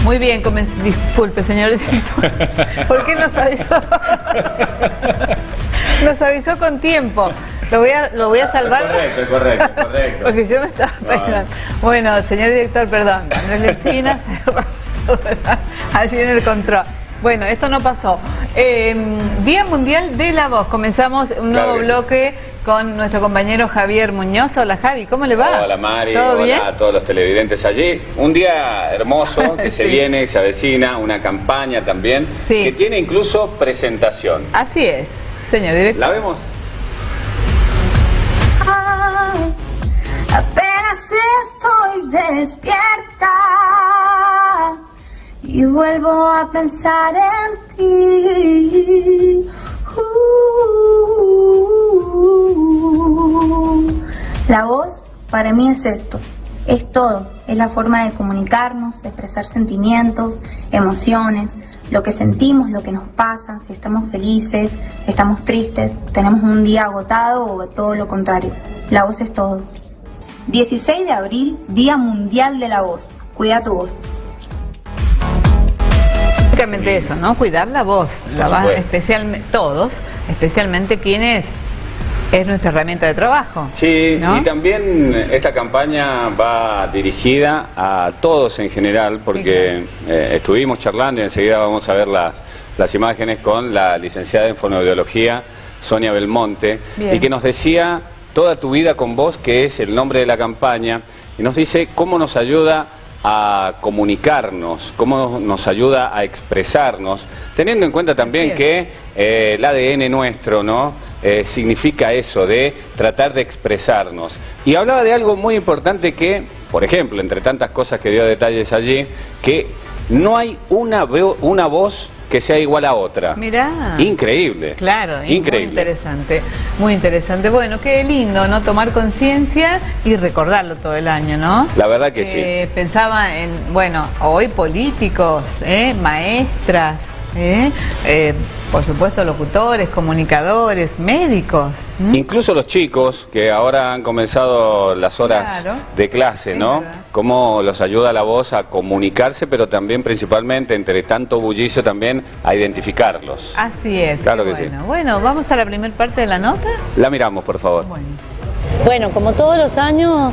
Muy bien, disculpe, señor director. ¿Por qué nos avisó? Nos avisó con tiempo. Lo voy a salvar. Correcto. Porque yo me estaba pensando. Bueno, señor director, perdón. Andrés Lexina allí en el control. Bueno, esto no pasó. Día Mundial de la Voz. Comenzamos un nuevo bloque con nuestro compañero Javier Muñoz. Hola, Javi, ¿cómo le va? Hola, Mari. ¿Todo Hola bien? a todos los televidentes allí. Un día hermoso que se viene, se avecina, una campaña también, que tiene incluso presentación. Así es, señor director. ¿La vemos? Apenas estoy despierta y vuelvo a pensar en ti. La voz para mí es esto, es todo, es la forma de comunicarnos, de expresar sentimientos, emociones, lo que sentimos, lo que nos pasa, si estamos felices, estamos tristes, tenemos un día agotado o todo lo contrario. La voz es todo. 16 de abril, Día Mundial de la Voz. Cuida tu voz. Básicamente eso, ¿no? Cuidar la voz, especialmente todos, especialmente quienes es nuestra herramienta de trabajo. Sí, ¿no? Y también esta campaña va dirigida a todos en general, porque estuvimos charlando y enseguida vamos a ver las imágenes con la licenciada en fonoaudiología, Sonia Belmonte, y que nos decía Toda tu vida con vos, que es el nombre de la campaña, y nos dice cómo nos ayuda a comunicarnos, cómo nos ayuda a expresarnos, teniendo en cuenta también que el ADN nuestro, ¿no? Significa eso, de tratar de expresarnos. Y hablaba de algo muy importante que, por ejemplo, entre tantas cosas que dio detalles allí, que no hay una voz que sea igual a otra. Mirá. Increíble. Claro, increíble. Muy interesante, muy interesante. Bueno, qué lindo, ¿no? Tomar conciencia y recordarlo todo el año, ¿no? La verdad que sí. Pensaba en, bueno, hoy políticos, maestras, por supuesto locutores, comunicadores, médicos. Incluso los chicos que ahora han comenzado las horas de clase, ¿no? Cómo los ayuda la voz a comunicarse, pero también principalmente entre tanto bullicio también a identificarlos. Así es. Claro que sí. Bueno, vamos a la primera parte de la nota. La miramos, por favor. Bueno, como todos los años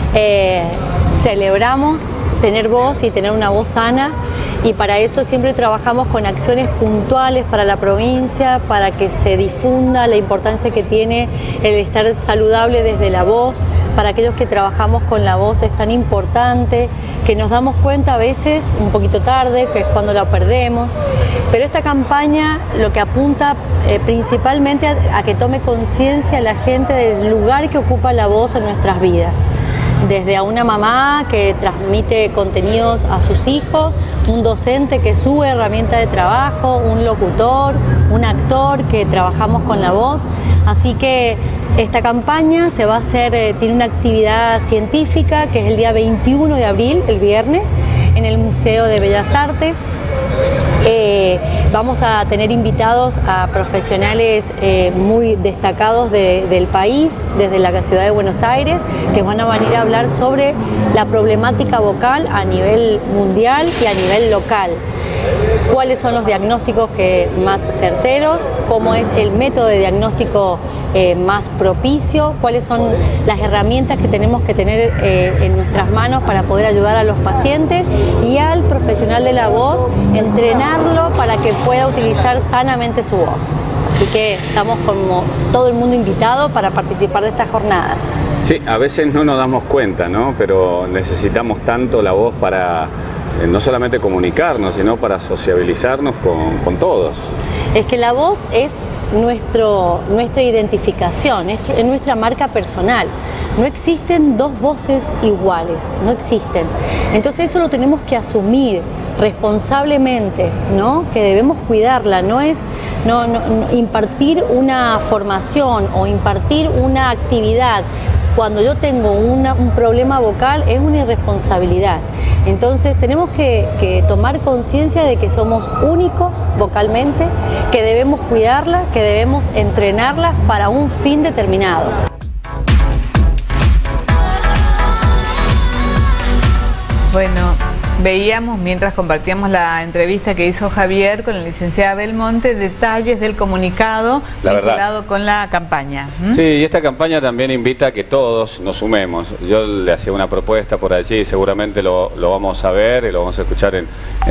celebramos tener voz y tener una voz sana. Y para eso siempre trabajamos con acciones puntuales para la provincia, para que se difunda la importancia que tiene el estar saludable desde la voz. Para aquellos que trabajamos con la voz es tan importante que nos damos cuenta a veces un poquito tarde, que es cuando la perdemos. Pero esta campaña lo que apunta principalmente a que tome conciencia la gente del lugar que ocupa la voz en nuestras vidas. Desde a una mamá que transmite contenidos a sus hijos, un docente que es su herramienta de trabajo, un locutor, un actor que trabajamos con la voz. Así que esta campaña se va a hacer, tiene una actividad científica que es el día 21 de abril, el viernes, en el Museo de Bellas Artes. Vamos a tener invitados a profesionales muy destacados del país, desde la ciudad de Buenos Aires, que van a venir a hablar sobre la problemática vocal a nivel mundial y a nivel local. Cuáles son los diagnósticos más certeros, cómo es el método de diagnóstico más propicio, cuáles son las herramientas que tenemos que tener en nuestras manos para poder ayudar a los pacientes y al profesional de la voz, entrenarlo para que pueda utilizar sanamente su voz. Así que estamos como todo el mundo invitado para participar de estas jornadas. Sí, a veces no nos damos cuenta, ¿no? Pero necesitamos tanto la voz para no solamente comunicarnos, sino para sociabilizarnos con todos. Es que la voz es nuestra identificación, es nuestra marca personal. No existen dos voces iguales, no existen. Entonces eso lo tenemos que asumir responsablemente, ¿no? Que debemos cuidarla, no es impartir una formación o impartir una actividad cuando yo tengo un problema vocal es una irresponsabilidad. Entonces tenemos que tomar conciencia de que somos únicos vocalmente, que debemos cuidarla, que debemos entrenarla para un fin determinado. Bueno, veíamos, mientras compartíamos la entrevista que hizo Javier con la licenciada Belmonte, detalles del comunicado vinculado con la campaña. Sí, y esta campaña también invita a que todos nos sumemos. Yo le hacía una propuesta por allí, seguramente lo vamos a ver y lo vamos a escuchar en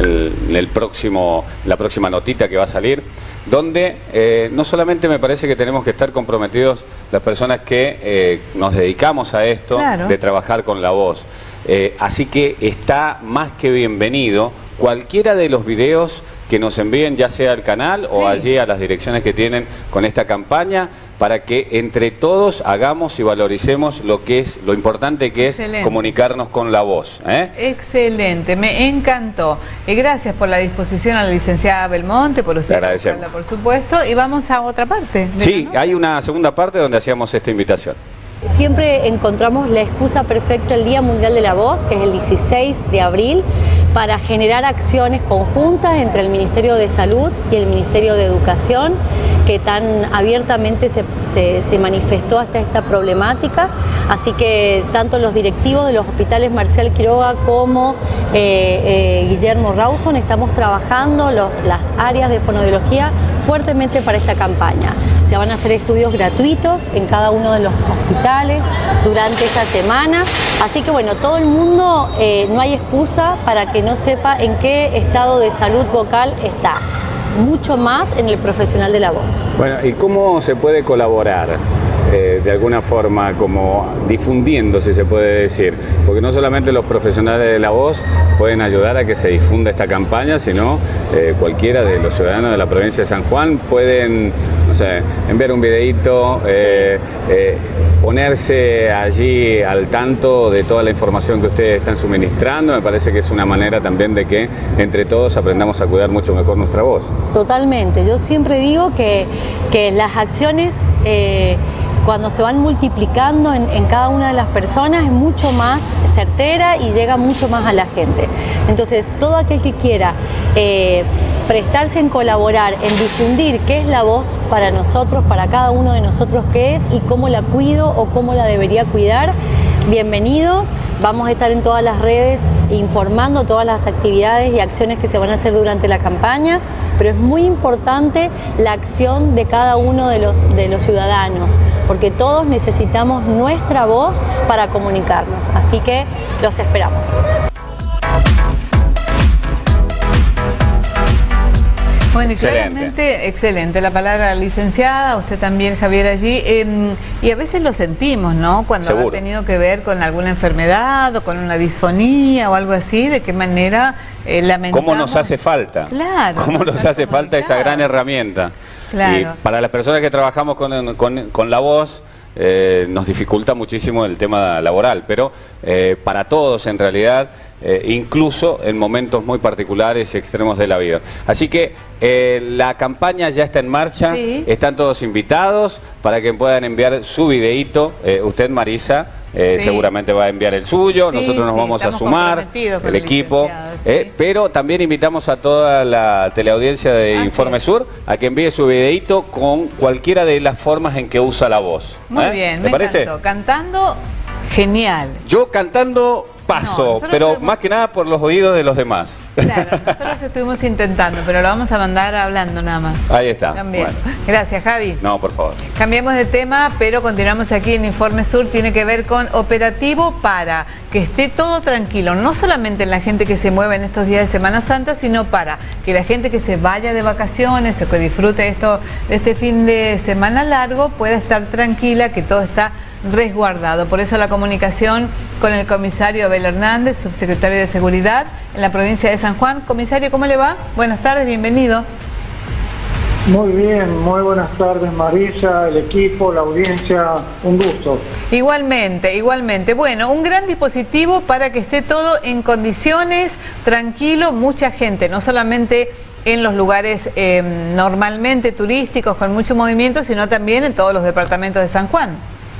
la próxima notita que va a salir, donde no solamente me parece que tenemos que estar comprometidos las personas que nos dedicamos a esto, claro, de trabajar con la voz. Así que está más que bienvenido cualquiera de los videos que nos envíen, ya sea al canal o allí a las direcciones que tienen con esta campaña, para que entre todos hagamos y valoricemos lo importante que es comunicarnos con la voz. Excelente, me encantó. Y gracias por la disposición a la licenciada Belmonte, por usted, por supuesto. Y vamos a otra parte. Sí, hay una segunda parte donde hacíamos esta invitación. Siempre encontramos la excusa perfecta el Día Mundial de la Voz, que es el 16 de abril, para generar acciones conjuntas entre el Ministerio de Salud y el Ministerio de Educación, que tan abiertamente se manifestó hasta esta problemática. Así que tanto los directivos de los hospitales Marcial Quiroga como Guillermo Rawson estamos trabajando las áreas de fonoaudiología fuertemente para esta campaña. Se van a hacer estudios gratuitos en cada uno de los hospitales durante esta semana. Así que bueno, todo el mundo, no hay excusa para que no sepa en qué estado de salud vocal está. Mucho más en el profesional de la voz. Bueno, ¿y cómo se puede colaborar? De alguna forma, como difundiendo, si se puede decir, porque no solamente los profesionales de la voz pueden ayudar a que se difunda esta campaña, sino cualquiera de los ciudadanos de la provincia de San Juan pueden, no sé, enviar un videíto, ponerse allí al tanto de toda la información que ustedes están suministrando. Me parece que es una manera también de que entre todos aprendamos a cuidar mucho mejor nuestra voz. Totalmente, yo siempre digo que las acciones cuando se van multiplicando en cada una de las personas es mucho más certera y llega mucho más a la gente. Entonces, todo aquel que quiera prestarse en colaborar, en difundir qué es la voz para nosotros, para cada uno de nosotros qué es y cómo la cuido o cómo la debería cuidar, bienvenidos. Vamos a estar en todas las redes informando todas las actividades y acciones que se van a hacer durante la campaña, pero es muy importante la acción de cada uno de los ciudadanos, porque todos necesitamos nuestra voz para comunicarnos, así que los esperamos. Bueno, y claramente, excelente la palabra licenciada, usted también, Javier, allí, y a veces lo sentimos, ¿no? Cuando ha tenido que ver con alguna enfermedad o con una disfonía o algo así, de qué manera lamentamos. ¿Cómo nos hace falta? Claro. ¿Cómo nos hace falta esa gran herramienta? Claro. Y para las personas que trabajamos con la voz, nos dificulta muchísimo el tema laboral, pero para todos en realidad, incluso en momentos muy particulares y extremos de la vida. Así que la campaña ya está en marcha, están todos invitados para que puedan enviar su videíto. Usted, Marisa, seguramente va a enviar el suyo, nosotros nos vamos a sumar, el equipo, pero también invitamos a toda la teleaudiencia de Informe Sur a que envíe su videíto con cualquiera de las formas en que usa la voz. Muy bien, me encantó. Cantando, genial. Yo cantando paso, pero más que nada por los oídos de los demás. Claro, nosotros estuvimos intentando, pero lo vamos a mandar hablando nada más. Ahí está. Bueno. Gracias, Javi. No, por favor. Cambiamos de tema, pero continuamos aquí en Informe Sur. Tiene que ver con operativo para que esté todo tranquilo, no solamente en la gente que se mueve en estos días de Semana Santa, sino para que la gente que se vaya de vacaciones o que disfrute de este fin de semana largo pueda estar tranquila, que todo está resguardado. Por eso la comunicación con el comisario Abel Hernández, subsecretario de Seguridad en la provincia de San Juan. Comisario, ¿cómo le va? Buenas tardes, bienvenido. Muy bien, muy buenas tardes, Marisa, el equipo, la audiencia, un gusto. Igualmente, igualmente. Bueno, un gran dispositivo para que esté todo en condiciones, tranquilo, mucha gente, no solamente en los lugares normalmente turísticos con mucho movimiento, sino también en todos los departamentos de San Juan.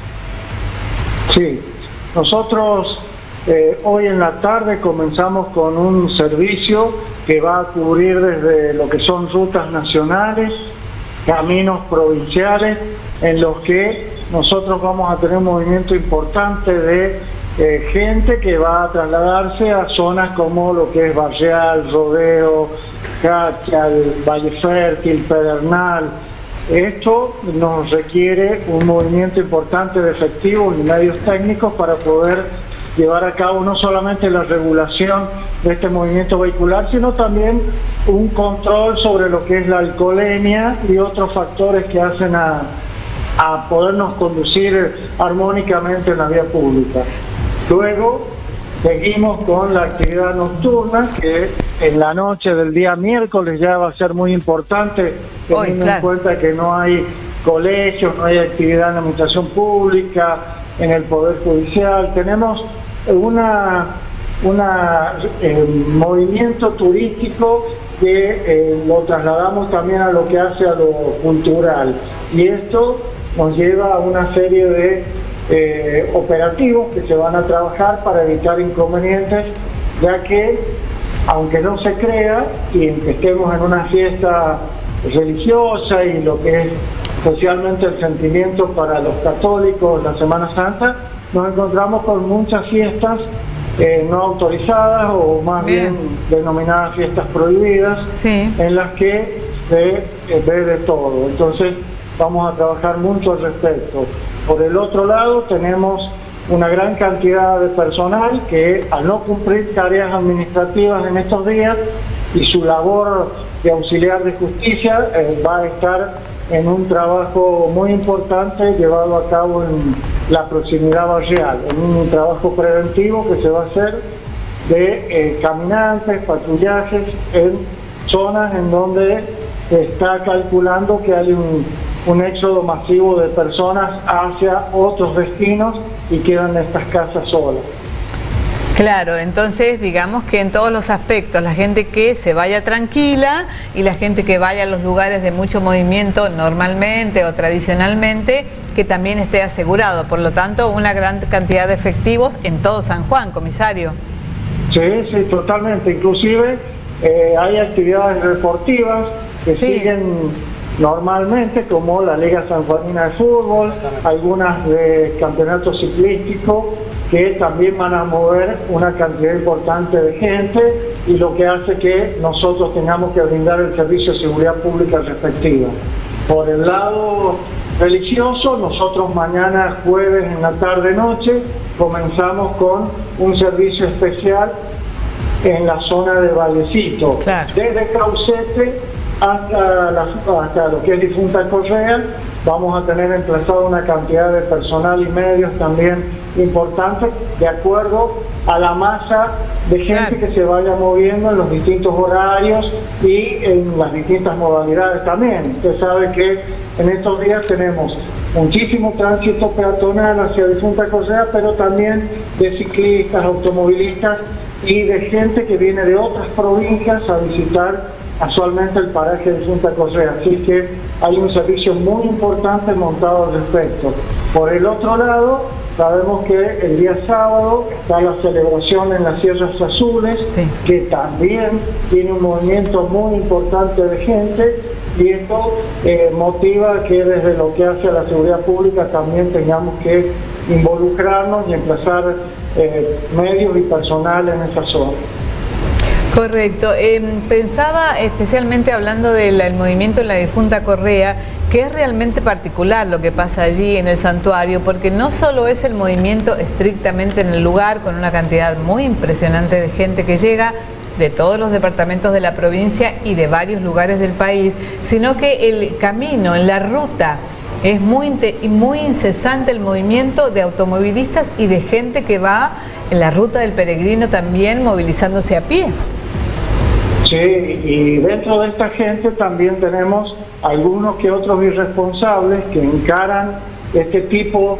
Sí, nosotros hoy en la tarde comenzamos con un servicio que va a cubrir desde lo que son rutas nacionales, caminos provinciales, en los que nosotros vamos a tener un movimiento importante de gente que va a trasladarse a zonas como lo que es Barreal, Rodeo, Cachial, Valle Fértil, Pedernal. Esto nos requiere un movimiento importante de efectivos y medios técnicos para poder llevar a cabo no solamente la regulación de este movimiento vehicular, sino también un control sobre lo que es la alcoholemia y otros factores que hacen a podernos conducir armónicamente en la vía pública. Luego seguimos con la actividad nocturna, que en la noche del día miércoles ya va a ser muy importante, teniendo en cuenta que no hay colegios, no hay actividad en la administración pública, en el Poder Judicial. Tenemos un movimiento turístico que lo trasladamos también a lo que hace a lo cultural. Y esto nos lleva a una serie de operativos que se van a trabajar para evitar inconvenientes, ya que, aunque no se crea, y aunque estemos en una fiesta religiosa y lo que es especialmente el sentimiento para los católicos, la Semana Santa, nos encontramos con muchas fiestas no autorizadas o más bien denominadas fiestas prohibidas, en las que se ve de todo. Entonces vamos a trabajar mucho al respecto. Por el otro lado, tenemos una gran cantidad de personal que, al no cumplir tareas administrativas en estos días y su labor de auxiliar de justicia, va a estar en un trabajo muy importante llevado a cabo en la proximidad barrial, en un trabajo preventivo que se va a hacer de caminantes, patrullajes en zonas en donde se está calculando que hay un éxodo masivo de personas hacia otros destinos y quedan estas casas solas. Claro, entonces digamos que en todos los aspectos, la gente que se vaya tranquila y la gente que vaya a los lugares de mucho movimiento normalmente o tradicionalmente, que también esté asegurado. Por lo tanto, una gran cantidad de efectivos en todo San Juan, comisario. Sí, sí, totalmente. Inclusive hay actividades deportivas que siguen normalmente, como la Liga Sanjuanina de Fútbol, algunas de campeonatos ciclísticos, que también van a mover una cantidad importante de gente, y lo que hace que nosotros tengamos que brindar el servicio de seguridad pública respectiva. Por el lado religioso, nosotros mañana jueves en la tarde-noche comenzamos con un servicio especial en la zona de Vallecito, desde Caucete hasta lo que es Difunta Correa. Vamos a tener emplazado una cantidad de personal y medios también importantes, de acuerdo a la masa de gente que se vaya moviendo en los distintos horarios y en las distintas modalidades también. Usted sabe que en estos días tenemos muchísimo tránsito peatonal hacia Difunta Correa, pero también de ciclistas, automovilistas y de gente que viene de otras provincias a visitar actualmente el paraje de Difunta Correa. Así que hay un servicio muy importante montado al respecto. Por el otro lado, sabemos que el día sábado está la celebración en las Sierras Azules, que también tiene un movimiento muy importante de gente, y esto motiva que desde lo que hace a la seguridad pública también tengamos que involucrarnos y emplazar medios y personal en esa zona. Correcto. Pensaba especialmente hablando del movimiento en la Difunta Correa, que es realmente particular lo que pasa allí en el santuario, porque no solo es el movimiento estrictamente en el lugar, con una cantidad muy impresionante de gente que llega de todos los departamentos de la provincia y de varios lugares del país, sino que el camino, en la ruta, es muy incesante el movimiento de automovilistas y de gente que va en la ruta del peregrino también movilizándose a pie. Sí, y dentro de esta gente también tenemos algunos que otros irresponsables que encaran este tipo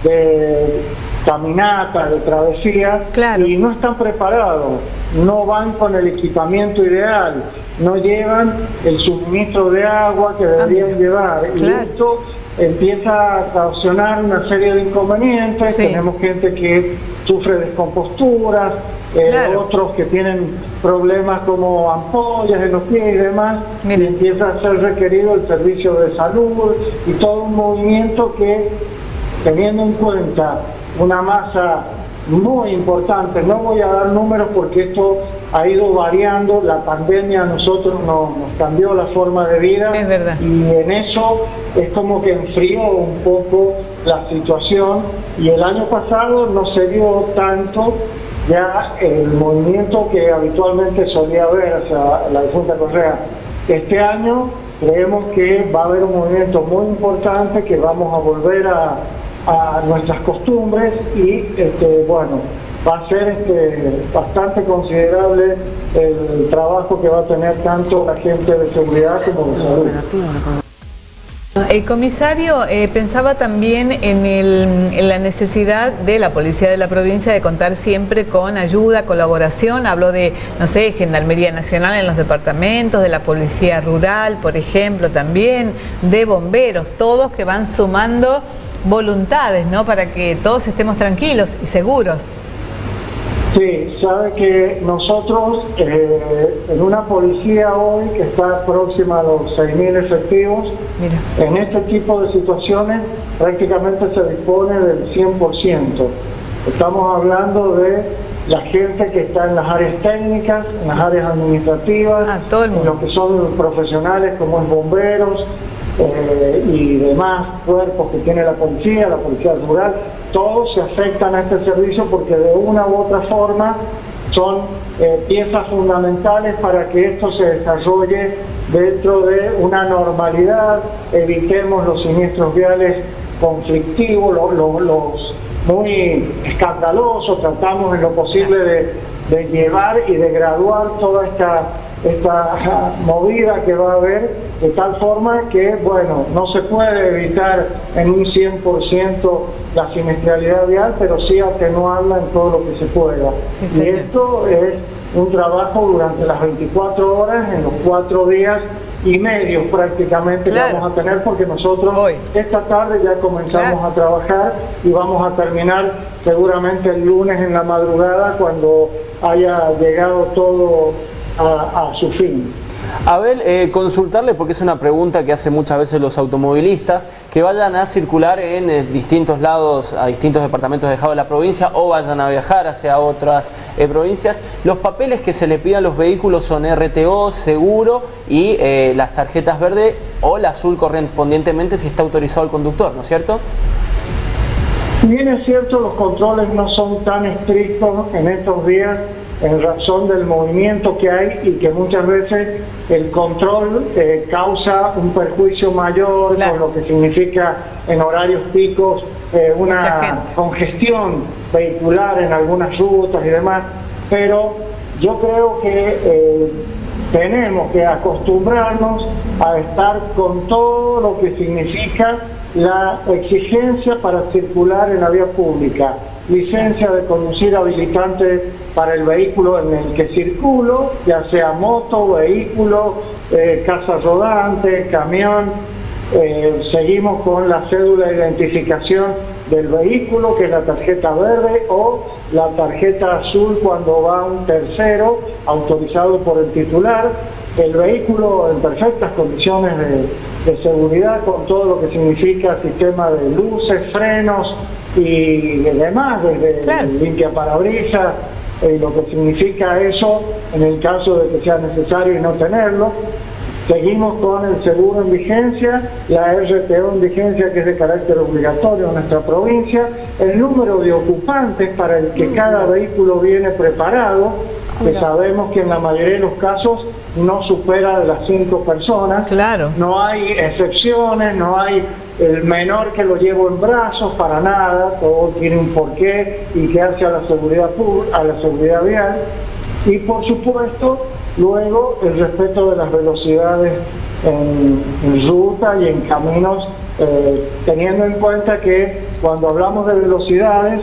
de caminatas, de travesías, y no están preparados, no van con el equipamiento ideal, no llevan el suministro de agua que deberían llevar, y esto empieza a causar una serie de inconvenientes. Tenemos gente que sufre descomposturas, otros que tienen problemas como ampollas en los pies y demás, y empieza a ser requerido el servicio de salud y todo un movimiento que, teniendo en cuenta una masa muy importantes. No voy a dar números porque esto ha ido variando, la pandemia a nosotros nos cambió la forma de vida, es verdad. Y en eso es como que enfrió un poco la situación, y el año pasado no se dio tanto ya el movimiento que habitualmente solía haber hacia la difunta Correa. Este año creemos que va a haber un movimiento muy importante, que vamos a volver a nuestras costumbres, y bueno, va a ser bastante considerable el trabajo que va a tener tanto la gente de seguridad como de salud. Comisario, pensaba también en la necesidad de la Policía de la provincia de contar siempre con ayuda, colaboración. Habló de, no sé, Gendarmería Nacional en los departamentos, de la Policía Rural, por ejemplo, también, de bomberos, todos que van sumando voluntades, ¿no?, para que todos estemos tranquilos y seguros. Sí, sabe que nosotros en una policía hoy que está próxima a los 6.000 efectivos, mira, en este tipo de situaciones prácticamente se dispone del 100%. Estamos hablando de la gente que está en las áreas técnicas, en las áreas administrativas, en lo que son profesionales como es bomberos, y demás cuerpos que tiene la policía rural. Todos se afectan a este servicio porque de una u otra forma son piezas fundamentales para que esto se desarrolle dentro de una normalidad, evitemos los siniestros viales conflictivos, los muy escandalosos, tratamos en lo posible de llevar y de graduar toda esta movida que va a haber, de tal forma que, bueno, no se puede evitar en un 100% la siniestralidad vial, pero sí atenuarla en todo lo que se pueda. Sí, y esto es un trabajo durante las 24 horas, en los 4 días y medio prácticamente, claro, que vamos a tener, porque nosotros hoy, esta tarde ya comenzamos, claro, a trabajar, y vamos a terminar seguramente el lunes en la madrugada, cuando haya llegado todo a su fin. Abel, consultarle, porque es una pregunta que hacen muchas veces los automovilistas, que vayan a circular en distintos lados, a distintos departamentos dejados de la provincia, o vayan a viajar hacia otras provincias. Los papeles que se le piden a los vehículos son RTO, seguro, y las tarjetas verde o la azul correspondientemente si está autorizado el conductor, ¿no es cierto? Bien, es cierto, los controles no son tan estrictos en estos días, en razón del movimiento que hay, y que muchas veces el control causa un perjuicio mayor, claro, con lo que significa en horarios picos una congestión vehicular en algunas rutas y demás, pero yo creo que tenemos que acostumbrarnos a estar con todo lo que significa la exigencia para circular en la vía pública. Licencia de conducir habilitante para el vehículo en el que circulo, ya sea moto, vehículo, casa rodante, camión. Seguimos con la cédula de identificación del vehículo, que es la tarjeta verde o la tarjeta azul cuando va un tercero autorizado por el titular. El vehículo en perfectas condiciones de seguridad, con todo lo que significa sistema de luces, frenos y demás, desde, claro, limpia parabrisas, lo que significa eso en el caso de que sea necesario y no tenerlo. Seguimos con el seguro en vigencia, la RTO en vigencia, que es de carácter obligatorio en nuestra provincia, el número de ocupantes para el que cada vehículo viene preparado, que sabemos que en la mayoría de los casos no supera de las 5 personas. Claro. No hay excepciones, no hay el menor que lo llevo en brazos, para nada, todo tiene un porqué y que hace a la seguridad pública, a la seguridad vial. Y por supuesto, luego el respeto de las velocidades en ruta y en caminos, teniendo en cuenta que cuando hablamos de velocidades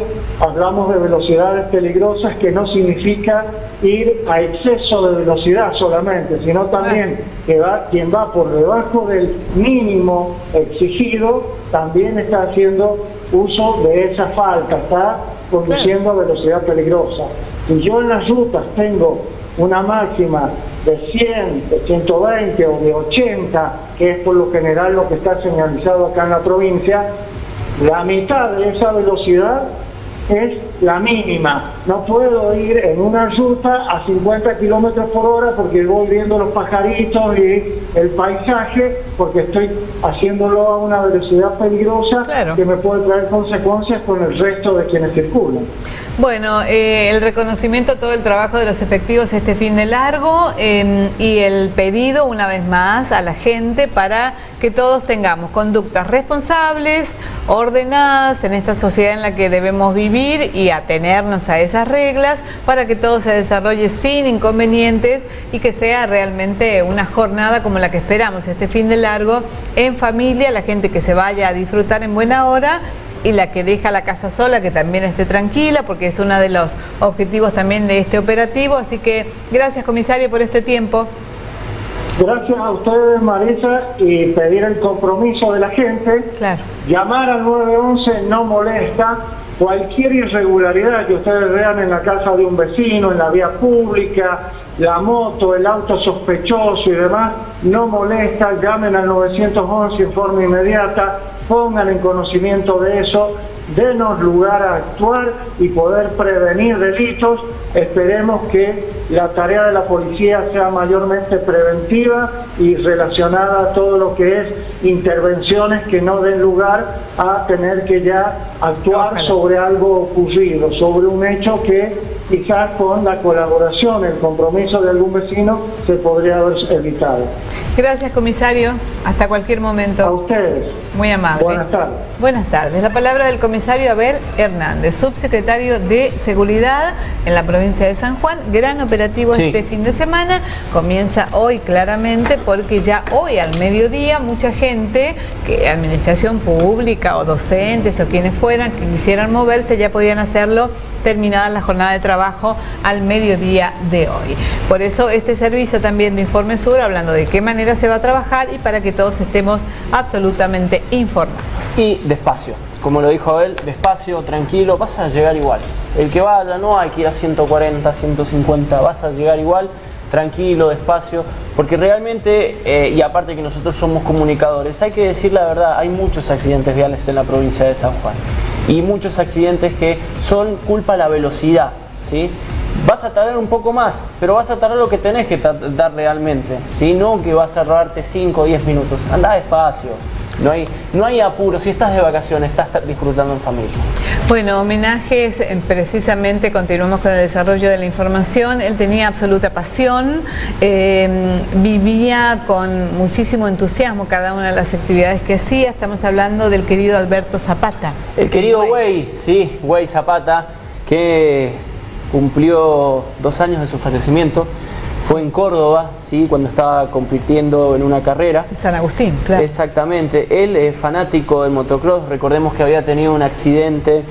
peligrosas, que no significa ir a exceso de velocidad solamente, sino también que quien va por debajo del mínimo exigido también está haciendo uso de esa falta, está conduciendo a velocidad peligrosa. Si yo en las rutas tengo una máxima de 100, de 120 o de 80, que es por lo general lo que está señalizado acá en la provincia, la mitad de esa velocidad es la mínima. No puedo ir en una ruta a 50 kilómetros por hora porque voy viendo los pajaritos y el paisaje, porque estoy haciéndolo a una velocidad peligrosa que me puede traer consecuencias con el resto de quienes circulan. Bueno, el reconocimiento, todo el trabajo de los efectivos este fin de largo y el pedido una vez más a la gente para que todos tengamos conductas responsables, ordenadas en esta sociedad en la que debemos vivir y atenernos a esas reglas para que todo se desarrolle sin inconvenientes y que sea realmente una jornada como la que esperamos este fin de largo en familia, la gente que se vaya a disfrutar en buena hora y la que deja la casa sola que también esté tranquila, porque es uno de los objetivos también de este operativo. Así que gracias, comisario, por este tiempo. Gracias a ustedes, Marisa, y pedir el compromiso de la gente. Claro. Llamar al 911 no molesta. Cualquier irregularidad que ustedes vean en la casa de un vecino, en la vía pública, la moto, el auto sospechoso y demás, no molesta. Llamen al 911 en forma inmediata, pongan en conocimiento de eso, denos lugar a actuar y poder prevenir delitos. Esperemos que la tarea de la policía sea mayormente preventiva y relacionada a todo lo que es intervenciones que no den lugar a tener que ya actuar sobre algo ocurrido, sobre un hecho que quizás con la colaboración, el compromiso de algún vecino se podría haber evitado. Gracias, comisario. Hasta cualquier momento. A ustedes. Muy amable. Buenas tardes. Buenas tardes. La palabra del comisario Abel Hernández, subsecretario de Seguridad en la provincia de San Juan. Gran operativo este fin de semana. Comienza hoy claramente porque ya hoy al mediodía mucha gente, que administración pública o docentes o quienes fueran que quisieran moverse ya podían hacerlo terminada la jornada de trabajo al mediodía de hoy. Por eso este servicio también de Informe Sur, hablando de qué manera se va a trabajar y para que todos estemos absolutamente informados. Y despacio, como lo dijo Abel, despacio, tranquilo, vas a llegar igual. El que vaya, no hay que ir a 140, 150, vas a llegar igual, tranquilo, despacio, porque realmente, y aparte que nosotros somos comunicadores, hay que decir la verdad, hay muchos accidentes viales en la provincia de San Juan. Y muchos accidentes que son culpa de la velocidad, ¿sí? Vas a tardar un poco más, pero vas a tardar lo que tenés que tardar realmente, ¿sí? No que vas a robarte 5 o 10 minutos, anda despacio, no hay apuro, si estás de vacaciones, estás disfrutando en familia. Bueno, homenajes, precisamente continuamos con el desarrollo de la información. Él tenía absoluta pasión, vivía con muchísimo entusiasmo cada una de las actividades que hacía. Estamos hablando del querido Alberto Zapata. El querido Güey, sí, Güey Zapata, que cumplió 2 años de su fallecimiento. Fue en Córdoba, ¿sí? Cuando estaba compitiendo en una carrera. San Agustín, claro. Exactamente. Él es fanático del motocross. Recordemos que había tenido un accidente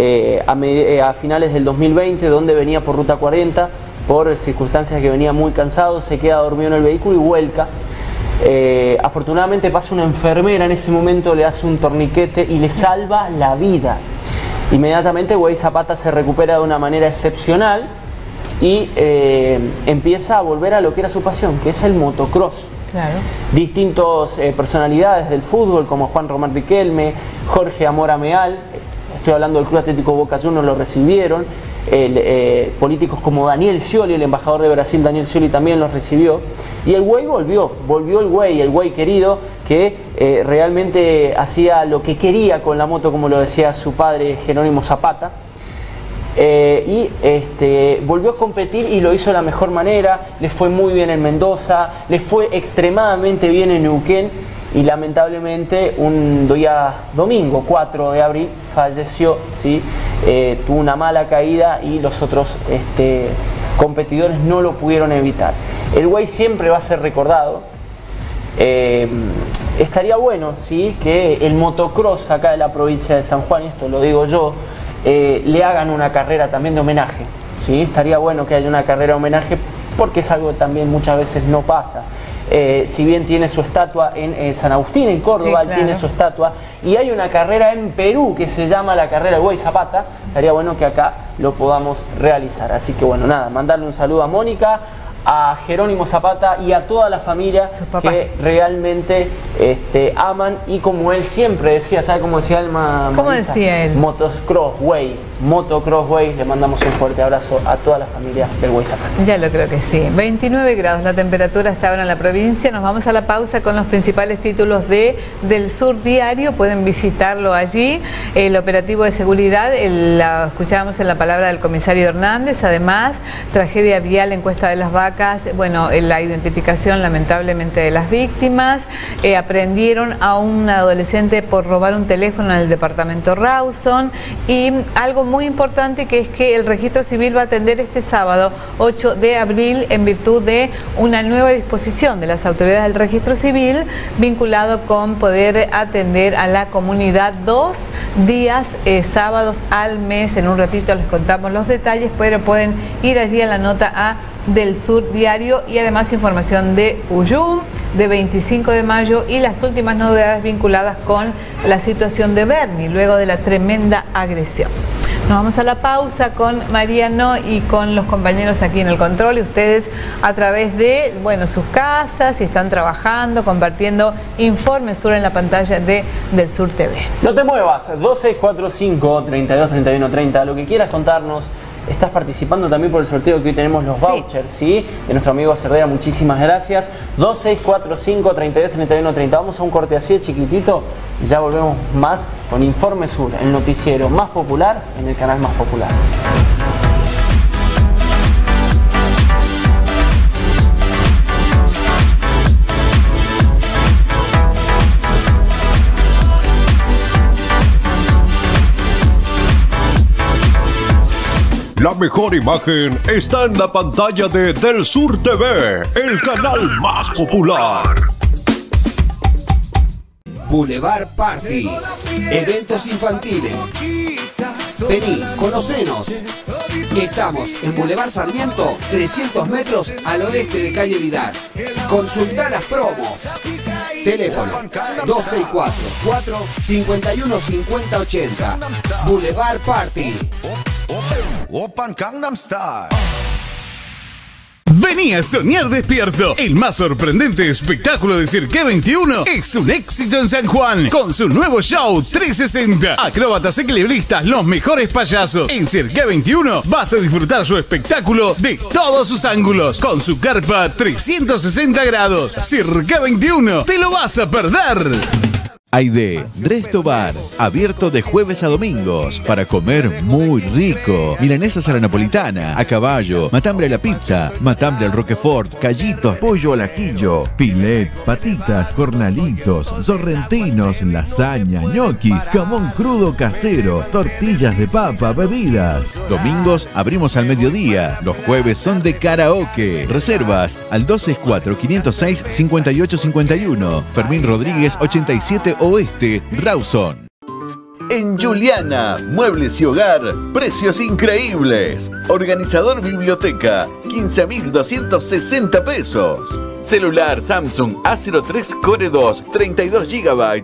a finales del 2020, donde venía por Ruta 40, por circunstancias que venía muy cansado, se queda dormido en el vehículo y vuelca. Afortunadamente pasa una enfermera en ese momento, le hace un torniquete y le salva la vida. Inmediatamente Güey Zapata se recupera de una manera excepcional y empieza a volver a lo que era su pasión, que es el motocross. Claro. Distintas personalidades del fútbol como Juan Román Riquelme, Jorge Amora Meal, estoy hablando del Club Atlético Boca Juniors, lo recibieron. Políticos como Daniel Scioli, el embajador de Brasil Daniel Scioli también los recibió. Y el Güey volvió el Güey querido, que realmente hacía lo que quería con la moto, como lo decía su padre Jerónimo Zapata. Volvió a competir y lo hizo de la mejor manera. Le fue muy bien en Mendoza, le fue extremadamente bien en Neuquén y lamentablemente un día domingo 4 de abril falleció, ¿sí? Tuvo una mala caída y los otros competidores no lo pudieron evitar. El Güey siempre va a ser recordado. Estaría bueno, ¿sí?, que el motocross acá de la provincia de San Juan, y esto lo digo yo, le hagan una carrera también de homenaje, ¿sí? Estaría bueno que haya una carrera de homenaje porque es algo que también muchas veces no pasa. Si bien tiene su estatua en San Agustín, en Córdoba, sí, claro, tiene su estatua, y hay una carrera en Perú que se llama la carrera del Güey Zapata, estaría bueno que acá lo podamos realizar. Así que bueno, nada, mandarle un saludo a Mónica, a Jerónimo Zapata y a toda la familia que realmente aman, y como él siempre decía, ¿sabe cómo decía él? ¿Cómo decía él? Motocrossway, le mandamos un fuerte abrazo a toda la familia del Way Zapata. Ya lo creo que sí. 29 grados la temperatura hasta ahora en la provincia. Nos vamos a la pausa con los principales títulos del Sur Diario. Pueden visitarlo allí. El operativo de seguridad, la escuchábamos en la palabra del comisario Hernández. Además, tragedia vial en Cuesta de las Vacas. Bueno, la identificación lamentablemente de las víctimas. Aprendieron a un adolescente por robar un teléfono en el departamento Rawson. Y algo muy importante, que es que el registro civil va a atender este sábado 8 de abril en virtud de una nueva disposición de las autoridades del registro civil vinculado con poder atender a la comunidad 2 días, sábados al mes. En un ratito les contamos los detalles, pero pueden ir allí a la nota A del Sur Diario, y además información de Uyum de 25 de mayo y las últimas novedades vinculadas con la situación de Bernie luego de la tremenda agresión. Nos vamos a la pausa con Mariano y con los compañeros aquí en el control, y ustedes a través de sus casas, si están trabajando, compartiendo Informe Sur en la pantalla del Sur TV. No te muevas, 2645 32 31 30, lo que quieras contarnos. Estás participando también por el sorteo que hoy tenemos los vouchers, ¿sí? De nuestro amigo Cervera, muchísimas gracias. 2645 32 31 30. Vamos a un corte así de chiquitito y ya volvemos más con Informe Sur, el noticiero más popular en el canal más popular. La mejor imagen está en la pantalla de Del Sur TV, el canal más popular. Boulevard Party, eventos infantiles. Vení, conocenos. Estamos en Boulevard Sarmiento, 300 metros al oeste de calle Vidar. Consultá las promos. Teléfono 264-451-5080. Boulevard Party. Vení a soñar despierto. El más sorprendente espectáculo de Cirque 21 es un éxito en San Juan con su nuevo show 360. Acróbatas, equilibristas, los mejores payasos. En Cirque 21 vas a disfrutar su espectáculo de todos sus ángulos con su carpa 360 grados. Cirque 21, te lo vas a perder. Aide, Resto Bar, abierto de jueves a domingos para comer muy rico. Milanesas a la napolitana, a caballo, matambre a la pizza, matambre al roquefort, callitos, pollo al ajillo, filet, patitas, cornalitos, sorrentinos, lasaña, ñoquis, jamón crudo casero, tortillas de papa, bebidas. Domingos abrimos al mediodía. Los jueves son de karaoke. Reservas al 264-506-5851. Fermín Rodríguez 87 Oeste, Rawson. En Juliana, muebles y hogar, precios increíbles. Organizador biblioteca, 15.260 pesos. Celular Samsung A03 Core 2, 32 GB,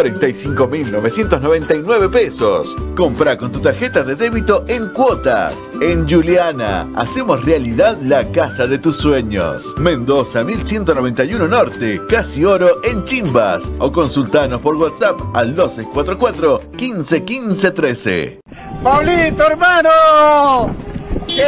45.999 pesos. Compra con tu tarjeta de débito en cuotas. En Juliana, hacemos realidad la casa de tus sueños. Mendoza 1191 Norte, Casi Oro en Chimbas. O consultanos por WhatsApp al 2644 15 15 13. ¡Pablito, hermano! Sí,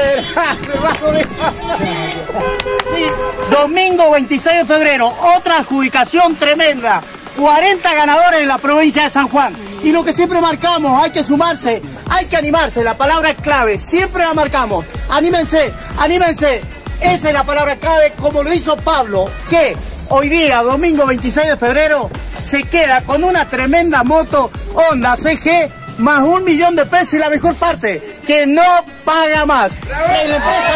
domingo 26 de febrero, otra adjudicación tremenda. 40 ganadores en la provincia de San Juan. Y lo que siempre marcamos, hay que sumarse, hay que animarse. La palabra clave, siempre la marcamos. Anímense, anímense. Esa es la palabra clave, como lo hizo Pablo, que hoy día, domingo 26 de febrero, se queda con una tremenda moto Honda CG más 1 millón de pesos, y la mejor parte, que no paga más. En la empresa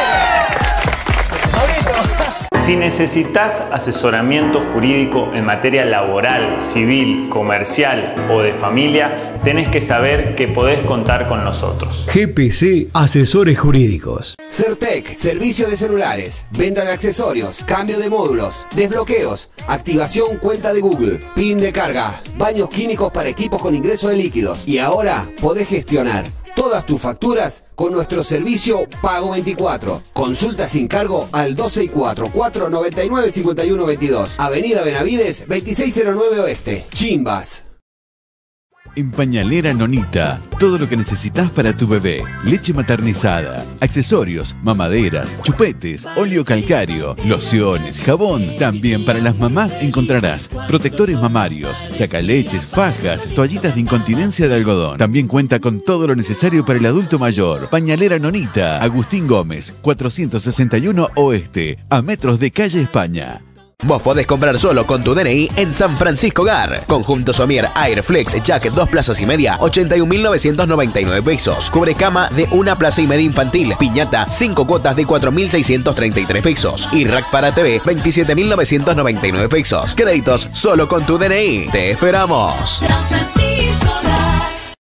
más. Si necesitas asesoramiento jurídico en materia laboral, civil, comercial o de familia, tenés que saber que podés contar con nosotros. GPC Asesores Jurídicos. Certec, servicio de celulares, venta de accesorios, cambio de módulos, desbloqueos, activación cuenta de Google, PIN de carga, baños químicos para equipos con ingreso de líquidos. Y ahora podés gestionar todas tus facturas con nuestro servicio Pago 24. Consulta sin cargo al 2644-995122. Avenida Benavides, 2609 Oeste. Chimbas. En Pañalera Nonita, todo lo que necesitas para tu bebé. Leche maternizada, accesorios, mamaderas, chupetes, óleo calcáreo, lociones, jabón. También para las mamás encontrarás protectores mamarios, sacaleches, fajas, toallitas de incontinencia de algodón. También cuenta con todo lo necesario para el adulto mayor. Pañalera Nonita, Agustín Gómez, 461 Oeste, a metros de Calle España. Vos podés comprar solo con tu DNI en San Francisco Gar. Conjunto Somier Airflex Jacket 2 plazas y media, 81.999 pesos. Cubre cama de 1 plaza y media infantil. Piñata, 5 cuotas de 4.633 pesos. Y rack para TV, 27.999 pesos. Créditos solo con tu DNI. ¡Te esperamos! San Francisco Gar.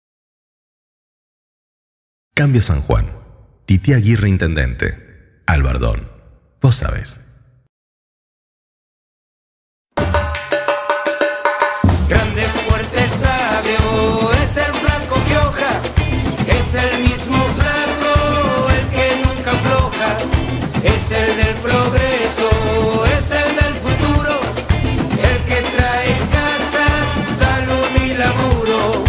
Cambia San Juan. Titi Aguirre, intendente. Albardón. Vos sabés. Grande, fuerte, sabio, es el flaco Gioja, es el mismo flaco, el que nunca afloja, es el del progreso, es el del futuro, el que trae casas, salud y laburo.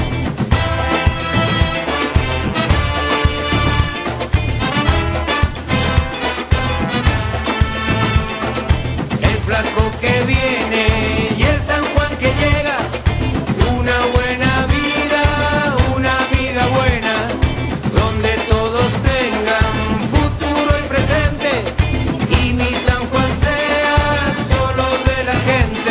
El flaco que viene y el San Juan que llega. Una vida buena, donde todos tengan futuro y presente, y mi San Juan sea solo de la gente.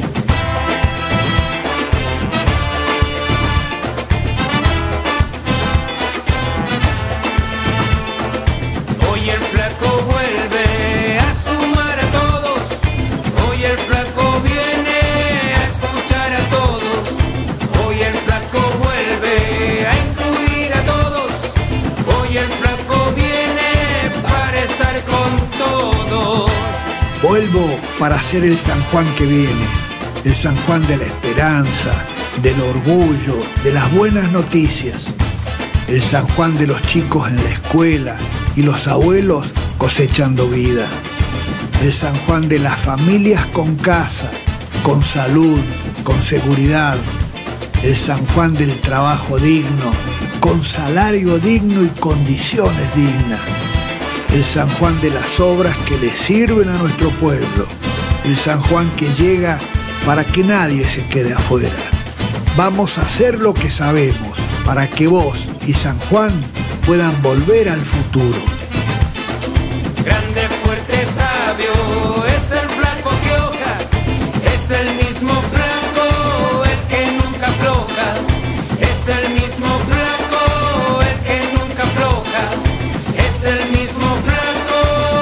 Hoy el flaco vuelve a sumar a todos, hoy el flaco viene a escuchar a todos. Hoy el flaco vuelve a incluir a todos. Hoy el flaco viene para estar con todos. Vuelvo para ser el San Juan que viene, el San Juan de la esperanza, del orgullo, de las buenas noticias, el San Juan de los chicos en la escuela y los abuelos cosechando vida, el San Juan de las familias con casa, con salud, con seguridad, el San Juan del trabajo digno, con salario digno y condiciones dignas, el San Juan de las obras que le sirven a nuestro pueblo, el San Juan que llega para que nadie se quede afuera. Vamos a hacer lo que sabemos para que vos y San Juan puedan volver al futuro. Grande, fuerte, sabio, es el flaco Gioja, es el mismo flaco, el que nunca afloja, es el mismo flaco, el que nunca afloja, es el mismo flaco,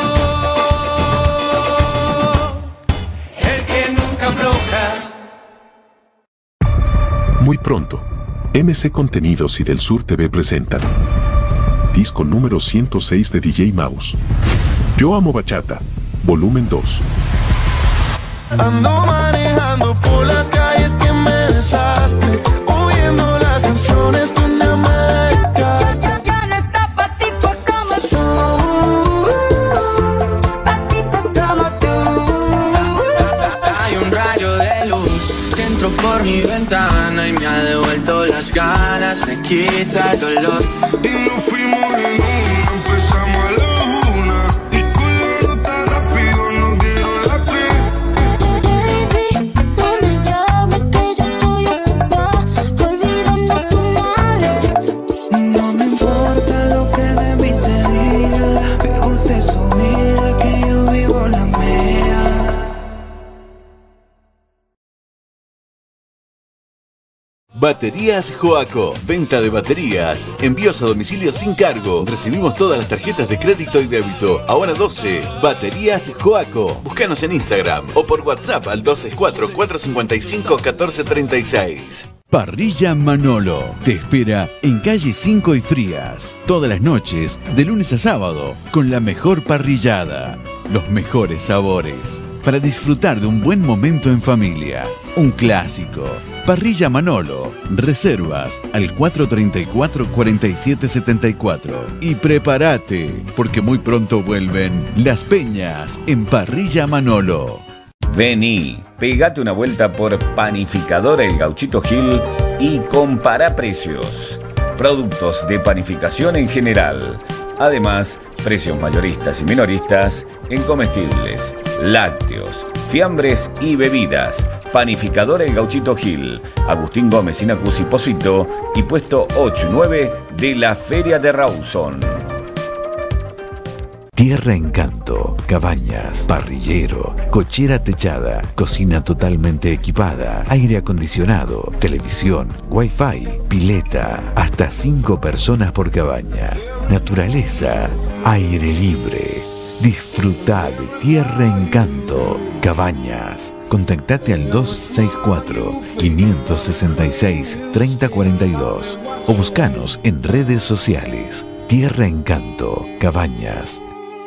el que nunca afloja. Muy pronto, MC Contenidos y Del Sur TV presentan disco número 106 de DJ Mouse. Yo amo bachata, volumen 2. Ando manejando por las calles que me besaste, oyendo las canciones donde me dedicaste. Ya no está pa' tipo como tú, pa' tipo como tú. Hay un rayo de luz que entró por mi ventana y me ha devuelto las ganas, me quita el dolor. Y nos fuimos en una, empezamos a la una, y con la ruta rápido nos dieron la tres. Baby, no me llames que yo estoy ocupada, olvidando tu madre. No me importa lo que de mí se diga, vive usted su vida, que yo vivo la mía. Baterías Joaco, venta de baterías, envíos a domicilio sin cargo. Recibimos todas las tarjetas de crédito y débito. Ahora 12, Baterías Joaco. Búscanos en Instagram o por WhatsApp al 264-455-1436. Parrilla Manolo te espera en calle 5 y Frías, todas las noches, de lunes a sábado, con la mejor parrillada, los mejores sabores, para disfrutar de un buen momento en familia, un clásico. Parrilla Manolo. Reservas al 434-4774. Y prepárate, porque muy pronto vuelven las peñas en Parrilla Manolo. Vení, pegate una vuelta por Panificadora El Gauchito Gil y compara precios. Productos de panificación en general. Además, precios mayoristas y minoristas en comestibles, lácteos, fiambres y bebidas. Panificadora El Gauchito Gil, Agustín Gómez, Sinacus y Posito, y puesto 8 y 9 de la Feria de Rawson. Tierra Encanto, cabañas, parrillero, cochera techada, cocina totalmente equipada, aire acondicionado, televisión, wifi, pileta, hasta 5 personas por cabaña, naturaleza, aire libre. Disfruta de Tierra Encanto, cabañas. Contactate al 264-566-3042 o buscanos en redes sociales. Tierra Encanto, cabañas.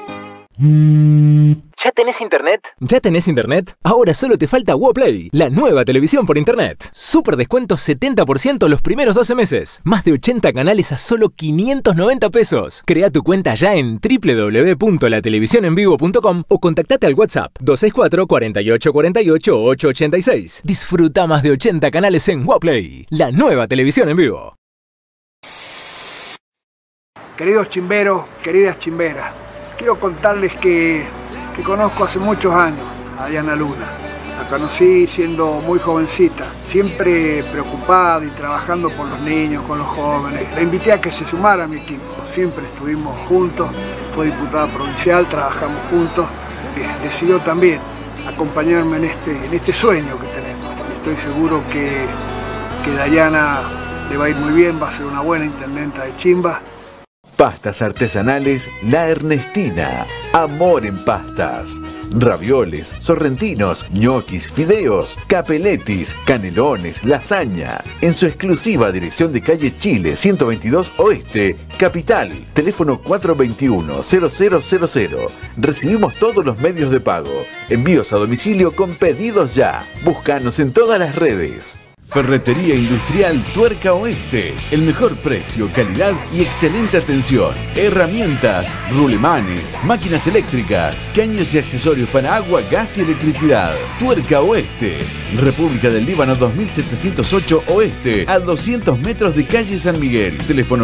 ¿Ya tenés internet? ¿Ya tenés internet? Ahora solo te falta WOPlay, la nueva televisión por internet. Super descuento 70% los primeros 12 meses. Más de 80 canales a solo 590 pesos. Crea tu cuenta ya en www.latelevisionenvivo.com o contactate al WhatsApp 264 48 48 886. Disfruta más de 80 canales en WOPlay, la nueva televisión en vivo. Queridos chimberos, queridas chimberas, quiero contarles que conozco hace muchos años a Diana Luna. La conocí siendo muy jovencita, siempre preocupada y trabajando por los niños, con los jóvenes. La invité a que se sumara a mi equipo, siempre estuvimos juntos, fue diputada provincial, trabajamos juntos. Decidió también acompañarme en este sueño que tenemos. Estoy seguro que Dayana le va a ir muy bien, va a ser una buena intendenta de Chimba. Pastas artesanales La Ernestina. Amor en pastas. Ravioles, sorrentinos, ñoquis, fideos, capeletis, canelones, lasaña. En su exclusiva dirección de calle Chile 122 Oeste, Capital. Teléfono 421-0000. Recibimos todos los medios de pago. Envíos a domicilio con pedidos ya. Búscanos en todas las redes. Ferretería Industrial Tuerca Oeste. El mejor precio, calidad y excelente atención. Herramientas, rulemanes, máquinas eléctricas, caños y accesorios para agua, gas y electricidad. Tuerca Oeste. República del Líbano 2708 Oeste. A 200 metros de calle San Miguel. Teléfono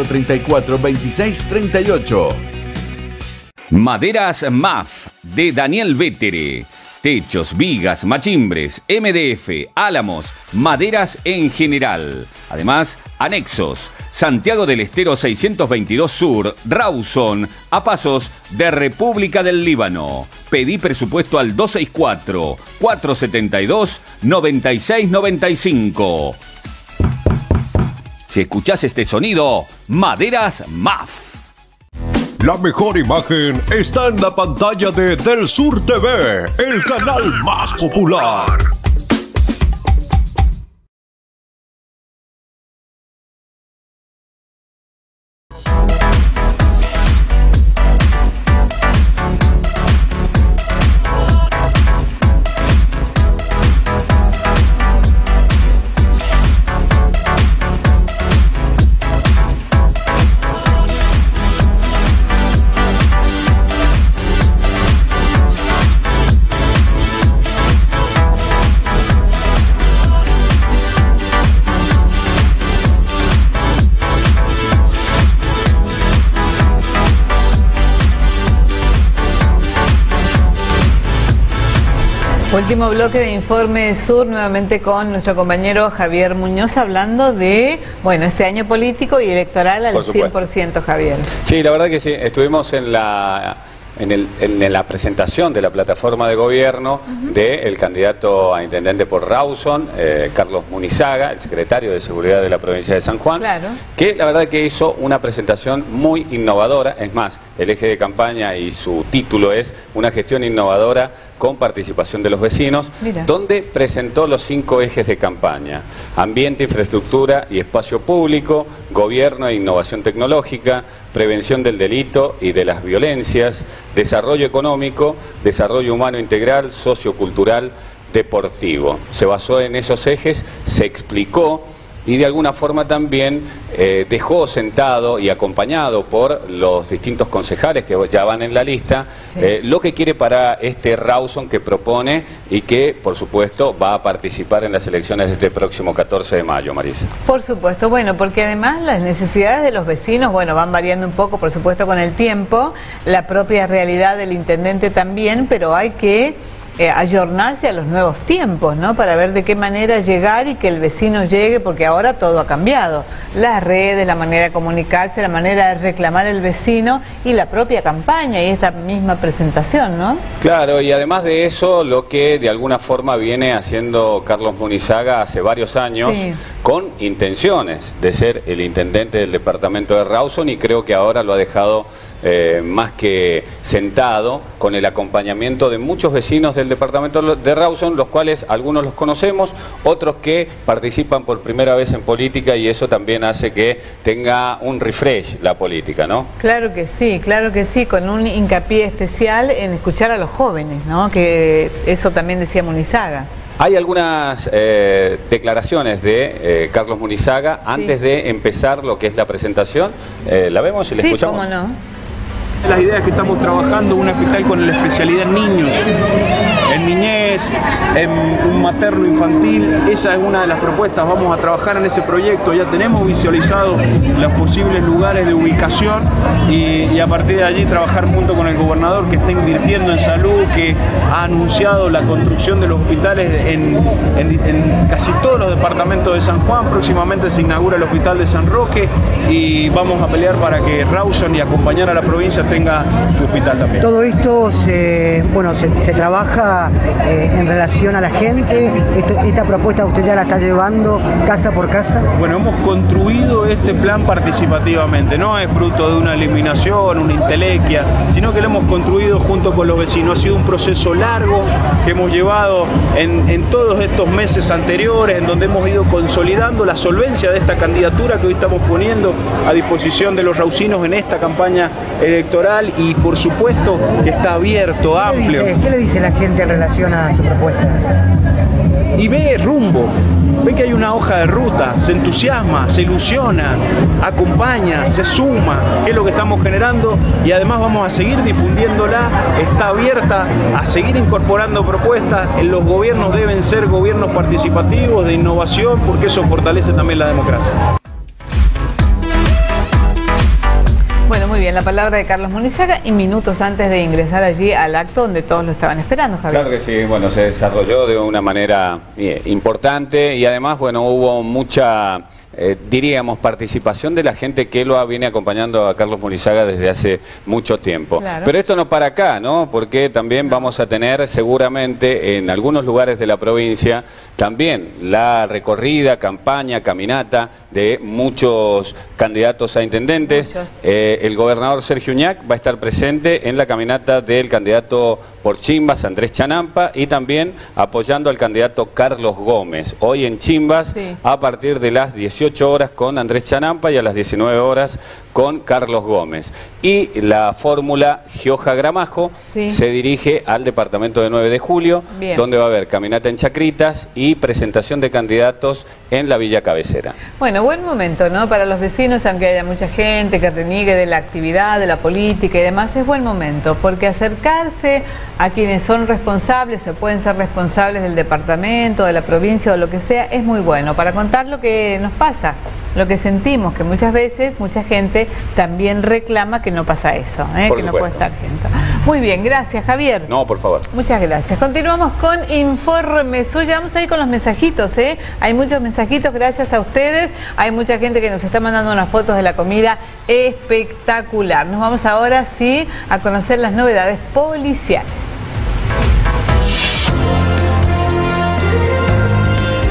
434-2638. Maderas MAF de Daniel Vettere. Techos, vigas, machimbres, MDF, álamos, maderas en general. Además, anexos. Santiago del Estero 622 Sur, Rawson, a pasos de República del Líbano. Pedí presupuesto al 264-472-9695. Si escuchás este sonido, Maderas MAF. La mejor imagen está en la pantalla de Del Sur TV, el canal más popular. Último bloque de Informe Sur, nuevamente con nuestro compañero Javier Muñoz, hablando de, bueno, este año político y electoral al 100%, Javier. Sí, la verdad que sí, estuvimos en la presentación de la plataforma de gobierno del candidato a intendente por Rawson, Carlos Munizaga, el secretario de Seguridad de la provincia de San Juan, que la verdad que hizo una presentación muy innovadora. Es más, el eje de campaña y su título es Una gestión innovadora con participación de los vecinos, donde presentó los 5 ejes de campaña: ambiente, infraestructura y espacio público, gobierno e innovación tecnológica, prevención del delito y de las violencias, desarrollo económico, desarrollo humano integral, sociocultural, deportivo. Se basó en esos ejes, se explicó y de alguna forma también dejó sentado y acompañado por los distintos concejales que ya van en la lista, lo que quiere para este Rawson que propone y que, por supuesto, va a participar en las elecciones de este próximo 14 de mayo, Marisa. Por supuesto, bueno, porque además las necesidades de los vecinos, bueno, van variando un poco, por supuesto, con el tiempo, la propia realidad del intendente también, pero hay que ayornarse a los nuevos tiempos, ¿no? Para ver de qué manera llegar y que el vecino llegue, porque ahora todo ha cambiado. Las redes, la manera de comunicarse, la manera de reclamar el vecino y la propia campaña y esta misma presentación, ¿no? Claro, y además de eso, lo que de alguna forma viene haciendo Carlos Munizaga hace varios años, con intenciones de ser el intendente del departamento de Rawson, y creo que ahora lo ha dejado más que sentado, con el acompañamiento de muchos vecinos del departamento de Rawson, los cuales algunos los conocemos, otros que participan por primera vez en política, y eso también hace que tenga un refresh la política, ¿no? Claro que sí, con un hincapié especial en escuchar a los jóvenes, ¿no? Que eso también decía Munizaga. Hay algunas declaraciones de Carlos Munizaga antes de empezar lo que es la presentación. ¿La vemos y la escuchamos? Sí, cómo no. Las ideas que estamos trabajando, un hospital con la especialidad en niños, en niñez, en un materno infantil, esa es una de las propuestas. Vamos a trabajar en ese proyecto, ya tenemos visualizado los posibles lugares de ubicación y a partir de allí trabajar junto con el gobernador, que está invirtiendo en salud, que ha anunciado la construcción de los hospitales en casi todos los departamentos de San Juan. Próximamente se inaugura el hospital de San Roque y vamos a pelear para que Rawson y acompañar a la provincia tenga su hospital también. Todo esto se trabaja en relación a la gente. Esta propuesta usted ya la está llevando casa por casa. Bueno, hemos construido este plan participativamente, no es fruto de una eliminación, una intelequia, sino que lo hemos construido junto con los vecinos. Ha sido un proceso largo que hemos llevado en todos estos meses anteriores, en donde hemos ido consolidando la solvencia de esta candidatura que hoy estamos poniendo a disposición de los rausinos en esta campaña electoral, y por supuesto que está abierto, amplio. ¿Qué le dice la gente en relación a su propuesta? Y ve rumbo, ve que hay una hoja de ruta, se entusiasma, se ilusiona, acompaña, se suma, que es lo que estamos generando, y además vamos a seguir difundiéndola. Está abierta a seguir incorporando propuestas. Los gobiernos deben ser gobiernos participativos, de innovación, porque eso fortalece también la democracia. Bueno, muy bien, la palabra de Carlos Munizaga, y minutos antes de ingresar allí al acto donde todos lo estaban esperando, Javier. Claro que sí, bueno, se desarrolló de una manera importante, y además, bueno, hubo mucha, diríamos, participación de la gente que lo viene acompañando a Carlos Munizaga desde hace mucho tiempo. Claro. Pero esto no para acá, ¿no? Porque también vamos a tener seguramente en algunos lugares de la provincia también la recorrida, campaña, caminata de muchos candidatos a intendentes. El gobernador Sergio Uñac va a estar presente en la caminata del candidato por Chimbas, Andrés Chanampa, y también apoyando al candidato Carlos Gómez. Hoy en Chimbas, a partir de las 18 horas con Andrés Chanampa y a las 19 horas con Carlos Gómez. Y la fórmula Gioja Gramajo se dirige al departamento de 9 de julio, donde va a haber caminata en Chacritas y presentación de candidatos en la Villa Cabecera. Bueno, buen momento, ¿no? Para los vecinos, aunque haya mucha gente que reniegue de la actividad, de la política y demás, es buen momento, porque acercarse a quienes son responsables, se pueden ser responsables del departamento, de la provincia o lo que sea, es muy bueno, para contar lo que nos pasa, lo que sentimos, que muchas veces mucha gente también reclama que no pasa eso, que no puede estar gente. Muy bien, gracias, Javier. No, por favor. Muchas gracias. Continuamos con Informe Suya. Vamos a ir con los mensajitos, Hay muchos mensajitos, gracias a ustedes. Hay mucha gente que nos está mandando unas fotos de la comida espectacular. Nos vamos ahora sí a conocer las novedades policiales.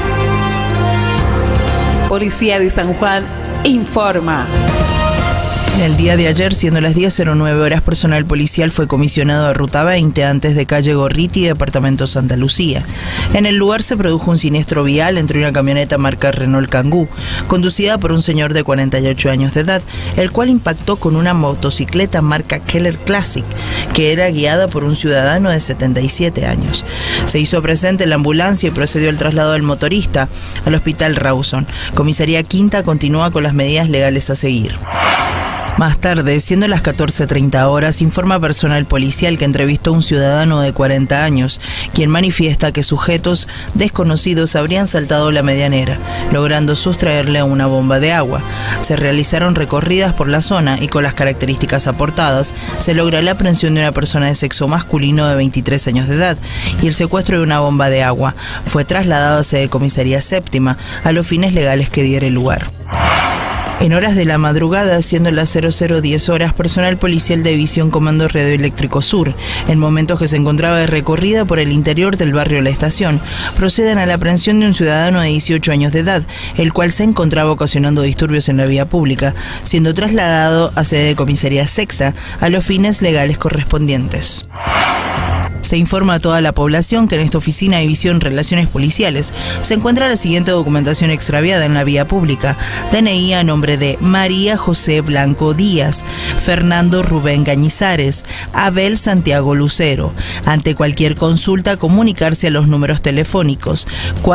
Policía de San Juan informa. En el día de ayer, siendo las 10:09 horas, personal policial fue comisionado a Ruta 20 antes de calle Gorriti, departamento Santa Lucía. En el lugar se produjo un siniestro vial entre una camioneta marca Renault Kangoo, conducida por un señor de 48 años de edad, el cual impactó con una motocicleta marca Keller Classic, que era guiada por un ciudadano de 77 años. Se hizo presente la ambulancia y procedió al traslado del motorista al hospital Rawson. Comisaría Quinta continúa con las medidas legales a seguir. Más tarde, siendo las 14:30 horas, informa personal policial que entrevistó a un ciudadano de 40 años, quien manifiesta que sujetos desconocidos habrían saltado la medianera, logrando sustraerle una bomba de agua. Se realizaron recorridas por la zona y con las características aportadas, se logra la aprehensión de una persona de sexo masculino de 23 años de edad y el secuestro de una bomba de agua. Fue trasladado a sede comisaría séptima a los fines legales que diere lugar. En horas de la madrugada, siendo las 00:10 horas, personal policial de División Comando Radioeléctrico Sur, en momentos que se encontraba de recorrida por el interior del barrio La Estación, proceden a la aprehensión de un ciudadano de 18 años de edad, el cual se encontraba ocasionando disturbios en la vía pública, siendo trasladado a sede de comisaría sexta a los fines legales correspondientes. Se informa a toda la población que en esta oficina de División Relaciones Policiales se encuentra la siguiente documentación extraviada en la vía pública: DNI a nombre de María José Blanco Díaz, Fernando Rubén Cañizares, Abel Santiago Lucero. Ante cualquier consulta, comunicarse a los números telefónicos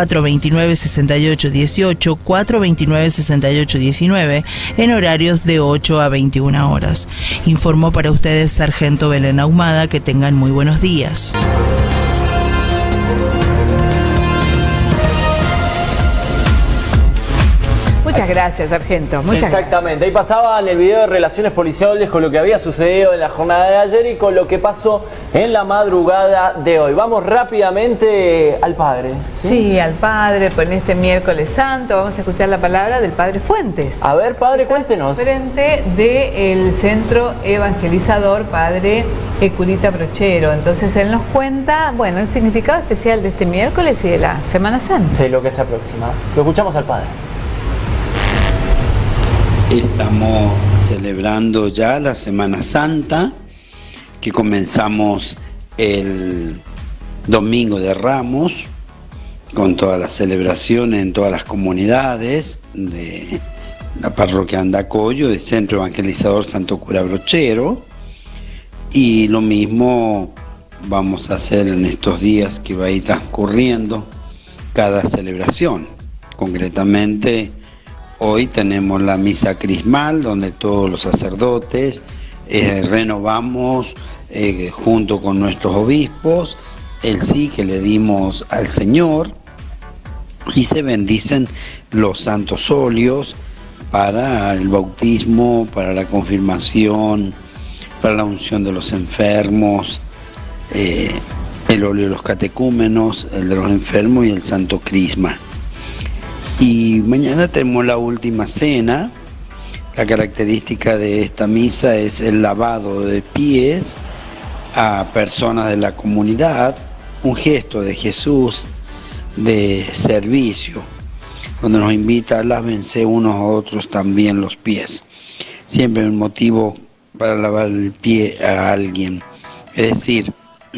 429-6818, 429-6819 en horarios de 8 a 21 horas. Informó para ustedes Sargento Belén Ahumada. Que tengan muy buenos días. Muchas gracias, sargento. Muchas Exactamente. Ahí pasaba en el video de Relaciones Policiales con lo que había sucedido en la jornada de ayer y con lo que pasó en la madrugada de hoy. Vamos rápidamente al padre. Sí, al padre, pues en este miércoles santo vamos a escuchar la palabra del padre Fuentes. A ver, padre, cuéntenos. Frente del centro evangelizador, padre Curita Brochero. Entonces él nos cuenta, bueno, el significado especial de este miércoles y de la Semana Santa. De lo que se aproxima. Lo escuchamos al padre. Estamos celebrando ya la Semana Santa, que comenzamos el Domingo de Ramos, con todas las celebraciones en todas las comunidades de la parroquia Andacollo, del Centro Evangelizador Santo Cura Brochero, y lo mismo vamos a hacer en estos días que va a ir transcurriendo cada celebración. Concretamente, hoy tenemos la misa crismal, donde todos los sacerdotes renovamos junto con nuestros obispos el sí que le dimos al Señor, y se bendicen los santos óleos para el bautismo, para la confirmación, para la unción de los enfermos, el óleo de los catecúmenos, el de los enfermos y el santo crisma. Y mañana tenemos la última cena. La característica de esta misa es el lavado de pies a personas de la comunidad, un gesto de Jesús de servicio, donde nos invita a lávense unos a otros también los pies. Siempre un motivo para lavar el pie a alguien. Es decir,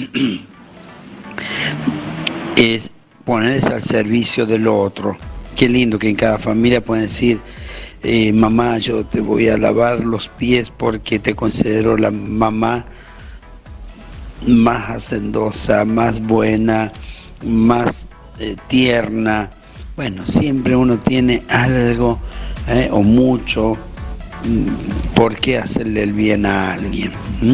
es ponerse al servicio del otro. Qué lindo que en cada familia pueden decir, mamá, yo te voy a lavar los pies porque te considero la mamá más hacendosa, más buena, más tierna. Bueno, siempre uno tiene algo o mucho por qué hacerle el bien a alguien.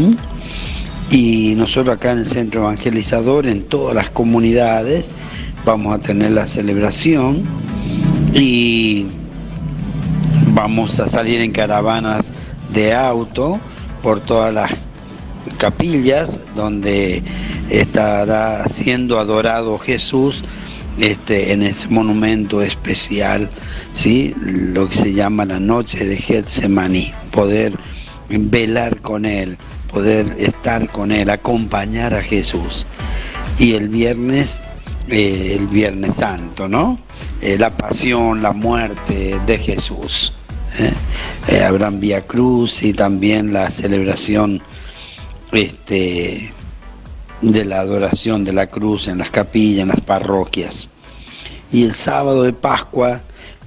Y nosotros acá en el Centro Evangelizador, en todas las comunidades, vamos a tener la celebración y vamos a salir en caravanas de auto por todas las capillas donde estará siendo adorado Jesús en ese monumento especial, ¿sí? Lo que se llama la noche de Getsemaní, poder velar con Él, poder estar con Él, acompañar a Jesús. Y el Viernes Santo, ¿no? La pasión, la muerte de Jesús. Habrán Vía Cruz y también la celebración de la adoración de la cruz en las capillas, en las parroquias. Y el sábado de Pascua,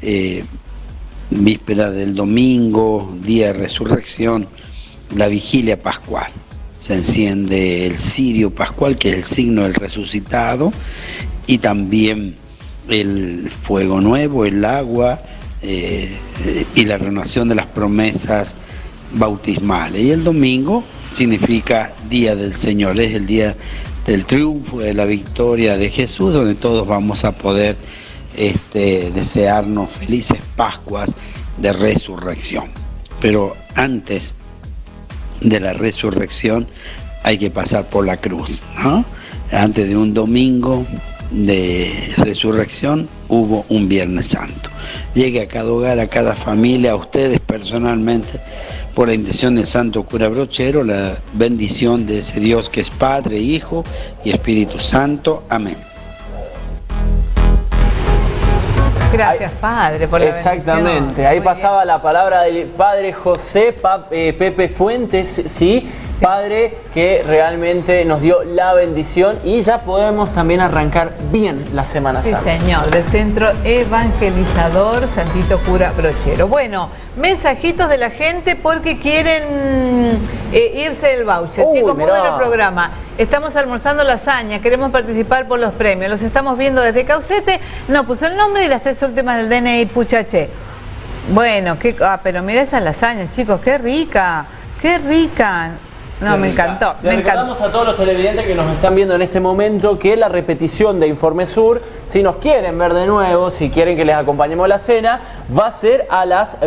víspera del domingo, día de resurrección, la vigilia pascual. Se enciende el cirio pascual, que es el signo del resucitado, y también el fuego nuevo, el agua y la renovación de las promesas bautismales. Y el domingo significa Día del Señor, es el día del triunfo, de la victoria de Jesús, donde todos vamos a poder desearnos felices Pascuas de resurrección. Pero antes de la resurrección hay que pasar por la cruz, ¿no? Antes de un domingo de resurrección hubo un Viernes Santo. Llegue a cada hogar, a cada familia, a ustedes personalmente, por la intención del Santo Cura Brochero, la bendición de ese Dios que es Padre, Hijo y Espíritu Santo. Amén. Gracias, Padre, por la Exactamente, bendición. ahí Muy pasaba la palabra del Padre José Pepe Fuentes, sí, Padre que realmente nos dio la bendición y ya podemos también arrancar bien la Semana Sí, Santa. señor, del Centro Evangelizador Santito Cura Brochero. Bueno, mensajitos de la gente porque quieren irse del voucher. Chicos, muy mirá. bueno el programa. Estamos almorzando lasaña, queremos participar por los premios. Los estamos viendo desde Caucete. No puso el nombre y las 3 últimas del DNI, puchaché. Bueno, pero mira esas lasañas, chicos, qué rica, qué rica. No, me encantó. Le recordamos a todos los televidentes que nos están viendo en este momento que la repetición de Informe Sur, si nos quieren ver de nuevo, si quieren que les acompañemos a la cena, va a ser a las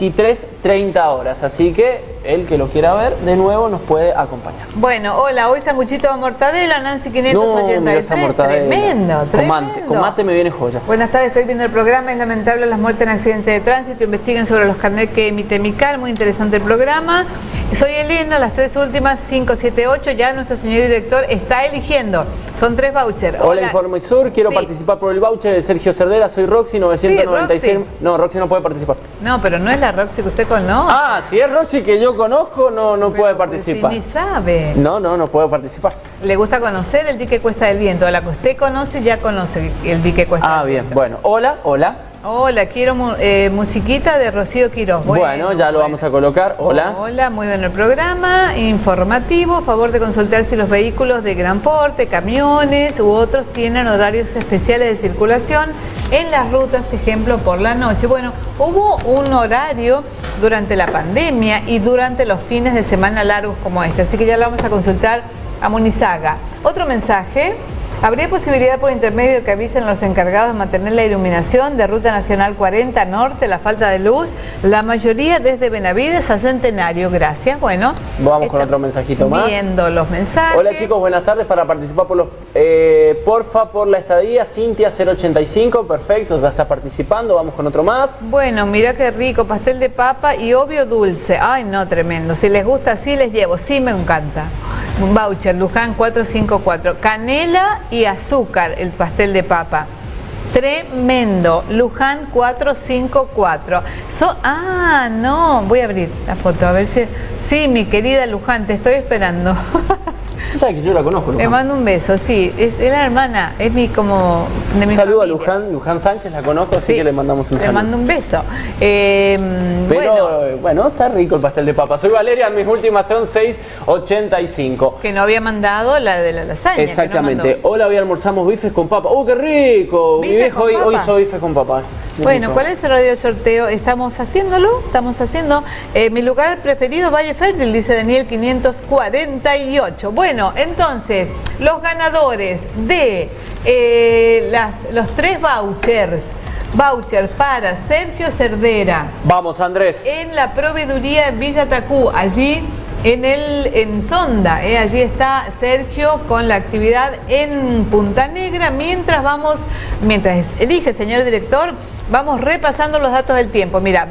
23:30 horas. Así que el que lo quiera ver de nuevo nos puede acompañar. Bueno, hola, hoy sanguchito de mortadela, Nancy 583. No, esa mortadela. Tremendo, Con mate me viene joya. Buenas tardes, estoy viendo el programa. Es lamentable las muertes en accidentes de tránsito. Investiguen sobre los carnets que emite Mical. Muy interesante el programa. Soy Elena, las 3 últimas, 578. Ya nuestro señor director está eligiendo. Son 3 vouchers. Hola, Informe Sur. Quiero participar por el voucher de Sergio Cerdera. Soy Roxy, 996. Sí, Roxy. No, Roxy no puede participar. No, pero no es la Roxy que usted conoce. Ah, si es Roxy que yo conozco, no puede participar. Si ni sabe. No puede participar. Le gusta conocer el dique Cuesta del Viento. La que usted conoce ya conoce el dique Cuesta del Viento. Bueno. Hola. Hola, quiero musiquita de Rocío Quiroz. Bueno, ya lo vamos a colocar. Hola. Hola, muy bien el programa. Informativo, favor de consultar si los vehículos de gran porte, camiones u otros tienen horarios especiales de circulación en las rutas, ejemplo, por la noche. Bueno, hubo un horario durante la pandemia y durante los fines de semana largos como este, así que ya lo vamos a consultar a Munizaga. Otro mensaje. ¿Habría posibilidad por intermedio que avisen los encargados de mantener la iluminación de Ruta Nacional 40 Norte, la falta de luz? La mayoría desde Benavides a Centenario. Gracias. Bueno, vamos con otro mensajito más. Viendo los mensajes. Hola chicos, buenas tardes. Para participar por los porfa por la estadía, Cintia 085. Perfecto, ya está participando. Vamos con otro más. Bueno, mira qué rico, pastel de papa y obvio dulce. Ay, no, tremendo. Si les gusta así, les llevo. Sí, me encanta. Un voucher, Luján 454. Canela y azúcar, el pastel de papa. Tremendo. Luján 454. No, voy a abrir la foto, a ver si... Sí, mi querida Luján, te estoy esperando. Usted sabe que yo la conozco, Luján. Le mando un beso, sí. Es la hermana, es mi como... de mi saludo familia. a Luján Sánchez, la conozco, así que le mandamos un saludo. Le mando un beso. Bueno, está rico el pastel de papa. Soy Valeria, mis últimas son 685. Que no había mandado la de la lasaña. Exactamente. Hola, hoy almorzamos bifes con papa. ¡Oh, qué rico! Mi viejo hoy hizo bifes con papa. Bueno, ¿cuál es el radio del sorteo? Estamos haciéndolo, mi lugar preferido, Valle Fértil, dice Daniel 548. Bueno, entonces, los ganadores de los 3 vouchers para Sergio Cerdera. Vamos, Andrés. En la proveeduría en Villa Tacú, allí en Sonda, allí está Sergio con la actividad en Punta Negra. Mientras elige el señor director, vamos repasando los datos del tiempo. Mira,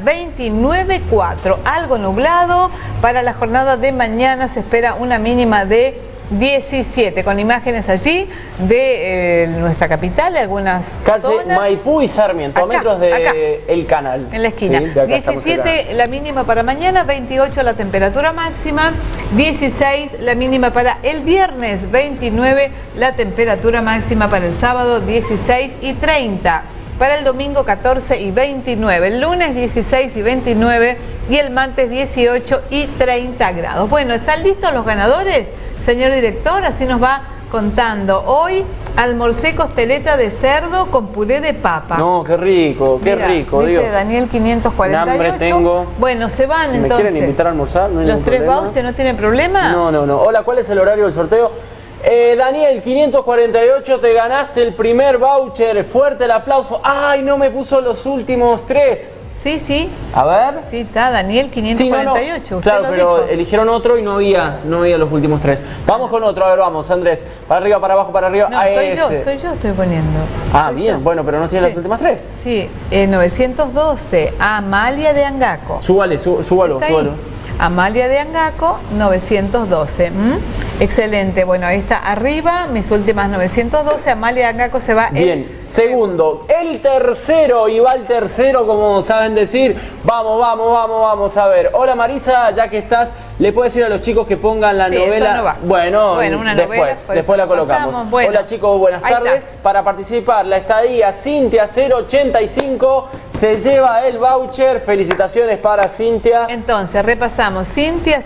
29,4, algo nublado. Para la jornada de mañana se espera una mínima de 17, con imágenes allí de nuestra capital, de algunas calle zonas. Maipú y Sarmiento, a metros de El Canal. En la esquina. Sí, de acá 17 la mínima para mañana, 28 la temperatura máxima, 16 la mínima para el viernes, 29 la temperatura máxima para el sábado, 16 y 30. Para el domingo 14 y 29, el lunes 16 y 29 y el martes 18 y 30 grados. Bueno, ¿están listos los ganadores, señor director? Así nos va contando. Hoy almorcé costeleta de cerdo con puré de papa. No, qué rico, Mira, rico, dice Dios. Daniel 548. Hambre tengo. Bueno, se van Si entonces. me quieren invitar a almorzar, no hay ¿Los ningún 3 problema. vouchers no tienen problema? No, no, no. Hola, ¿cuál es el horario del sorteo? Daniel, 548, te ganaste el primer voucher. Fuerte el aplauso. ¡Ay, no me puso los últimos 3! Sí, sí. A ver. Sí, está Daniel 548. Sí, no, no. Usted Claro, lo pero dijo. eligieron otro y no había los últimos 3. Vamos con otro, a ver, vamos, Andrés. Para arriba, para abajo, para arriba. No, soy yo estoy poniendo. Ah, bien, bueno, pero no tiene las últimas 3. Sí, 912, Amalia de Angaco. Súbalo, ¿Está ahí? súbalo. Amalia de Angaco, 912. Excelente, bueno, ahí está arriba, mis últimas 912, Amalia de Angaco se va. Bien, segundo, el tercero, y va el tercero, como saben decir. Vamos, vamos, vamos, vamos a ver. Hola Marisa, ya que estás, ¿le puedes decir a los chicos que pongan la Sí, novela? eso no va. Bueno, una después, novela, por después eso la colocamos. pasamos. Bueno, hola chicos, buenas ahí tardes. está. Para participar, la estadía Cintia 085 se lleva el voucher. Felicitaciones para Cintia. Entonces, repasamos. Cintia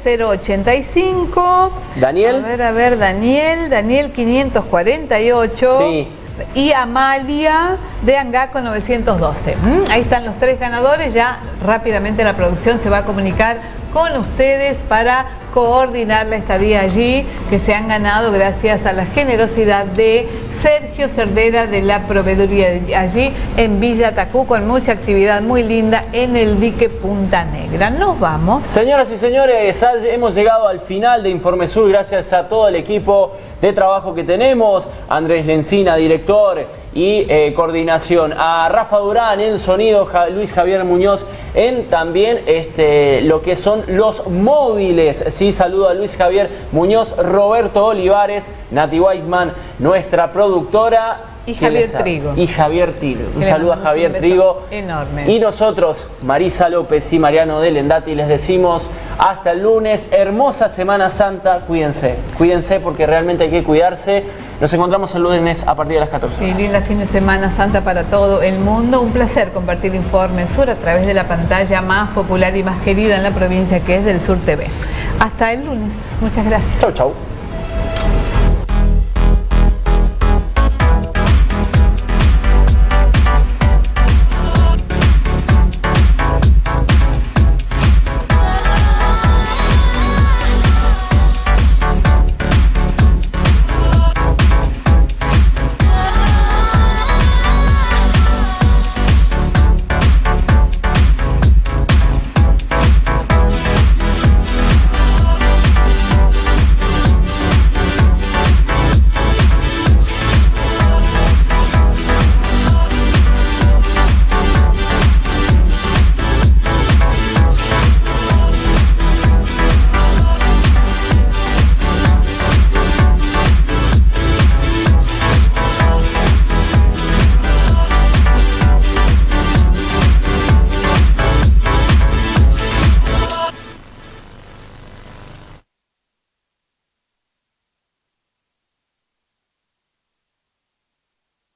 085. Daniel. A ver, Daniel 548. Sí. Y Amalia de Angaco 912. Ahí están los 3 ganadores. Ya rápidamente la producción se va a comunicar con ustedes para coordinar la estadía allí, que se han ganado gracias a la generosidad de Sergio Cerdera de la proveeduría allí en Villa Tacú, con mucha actividad muy linda en el dique Punta Negra. Nos vamos. Señoras y señores, hemos llegado al final de Informe Sur gracias a todo el equipo de trabajo que tenemos. Andrés Lencina, director y coordinación. A Rafa Durán en sonido, Luis Javier Muñoz en también lo que son los móviles. Sí, saludo a Luis Javier Muñoz, Roberto Olivares, Nati Weisman, nuestra productora. Y Javier Trigo. Y Javier Trigo. Un Le saludo a mandamos Javier un beso Trigo. enorme. Y nosotros, Marisa López y Mariano Delendati, les decimos hasta el lunes. Hermosa Semana Santa. Cuídense. Cuídense porque realmente hay que cuidarse. Nos encontramos el lunes a partir de las 14 Sí, horas. linda fin de Semana Santa para todo el mundo. Un placer compartir Informe Sur a través de la pantalla más popular y más querida en la provincia, que es del Sur TV. Hasta el lunes. Muchas gracias. Chau, chau.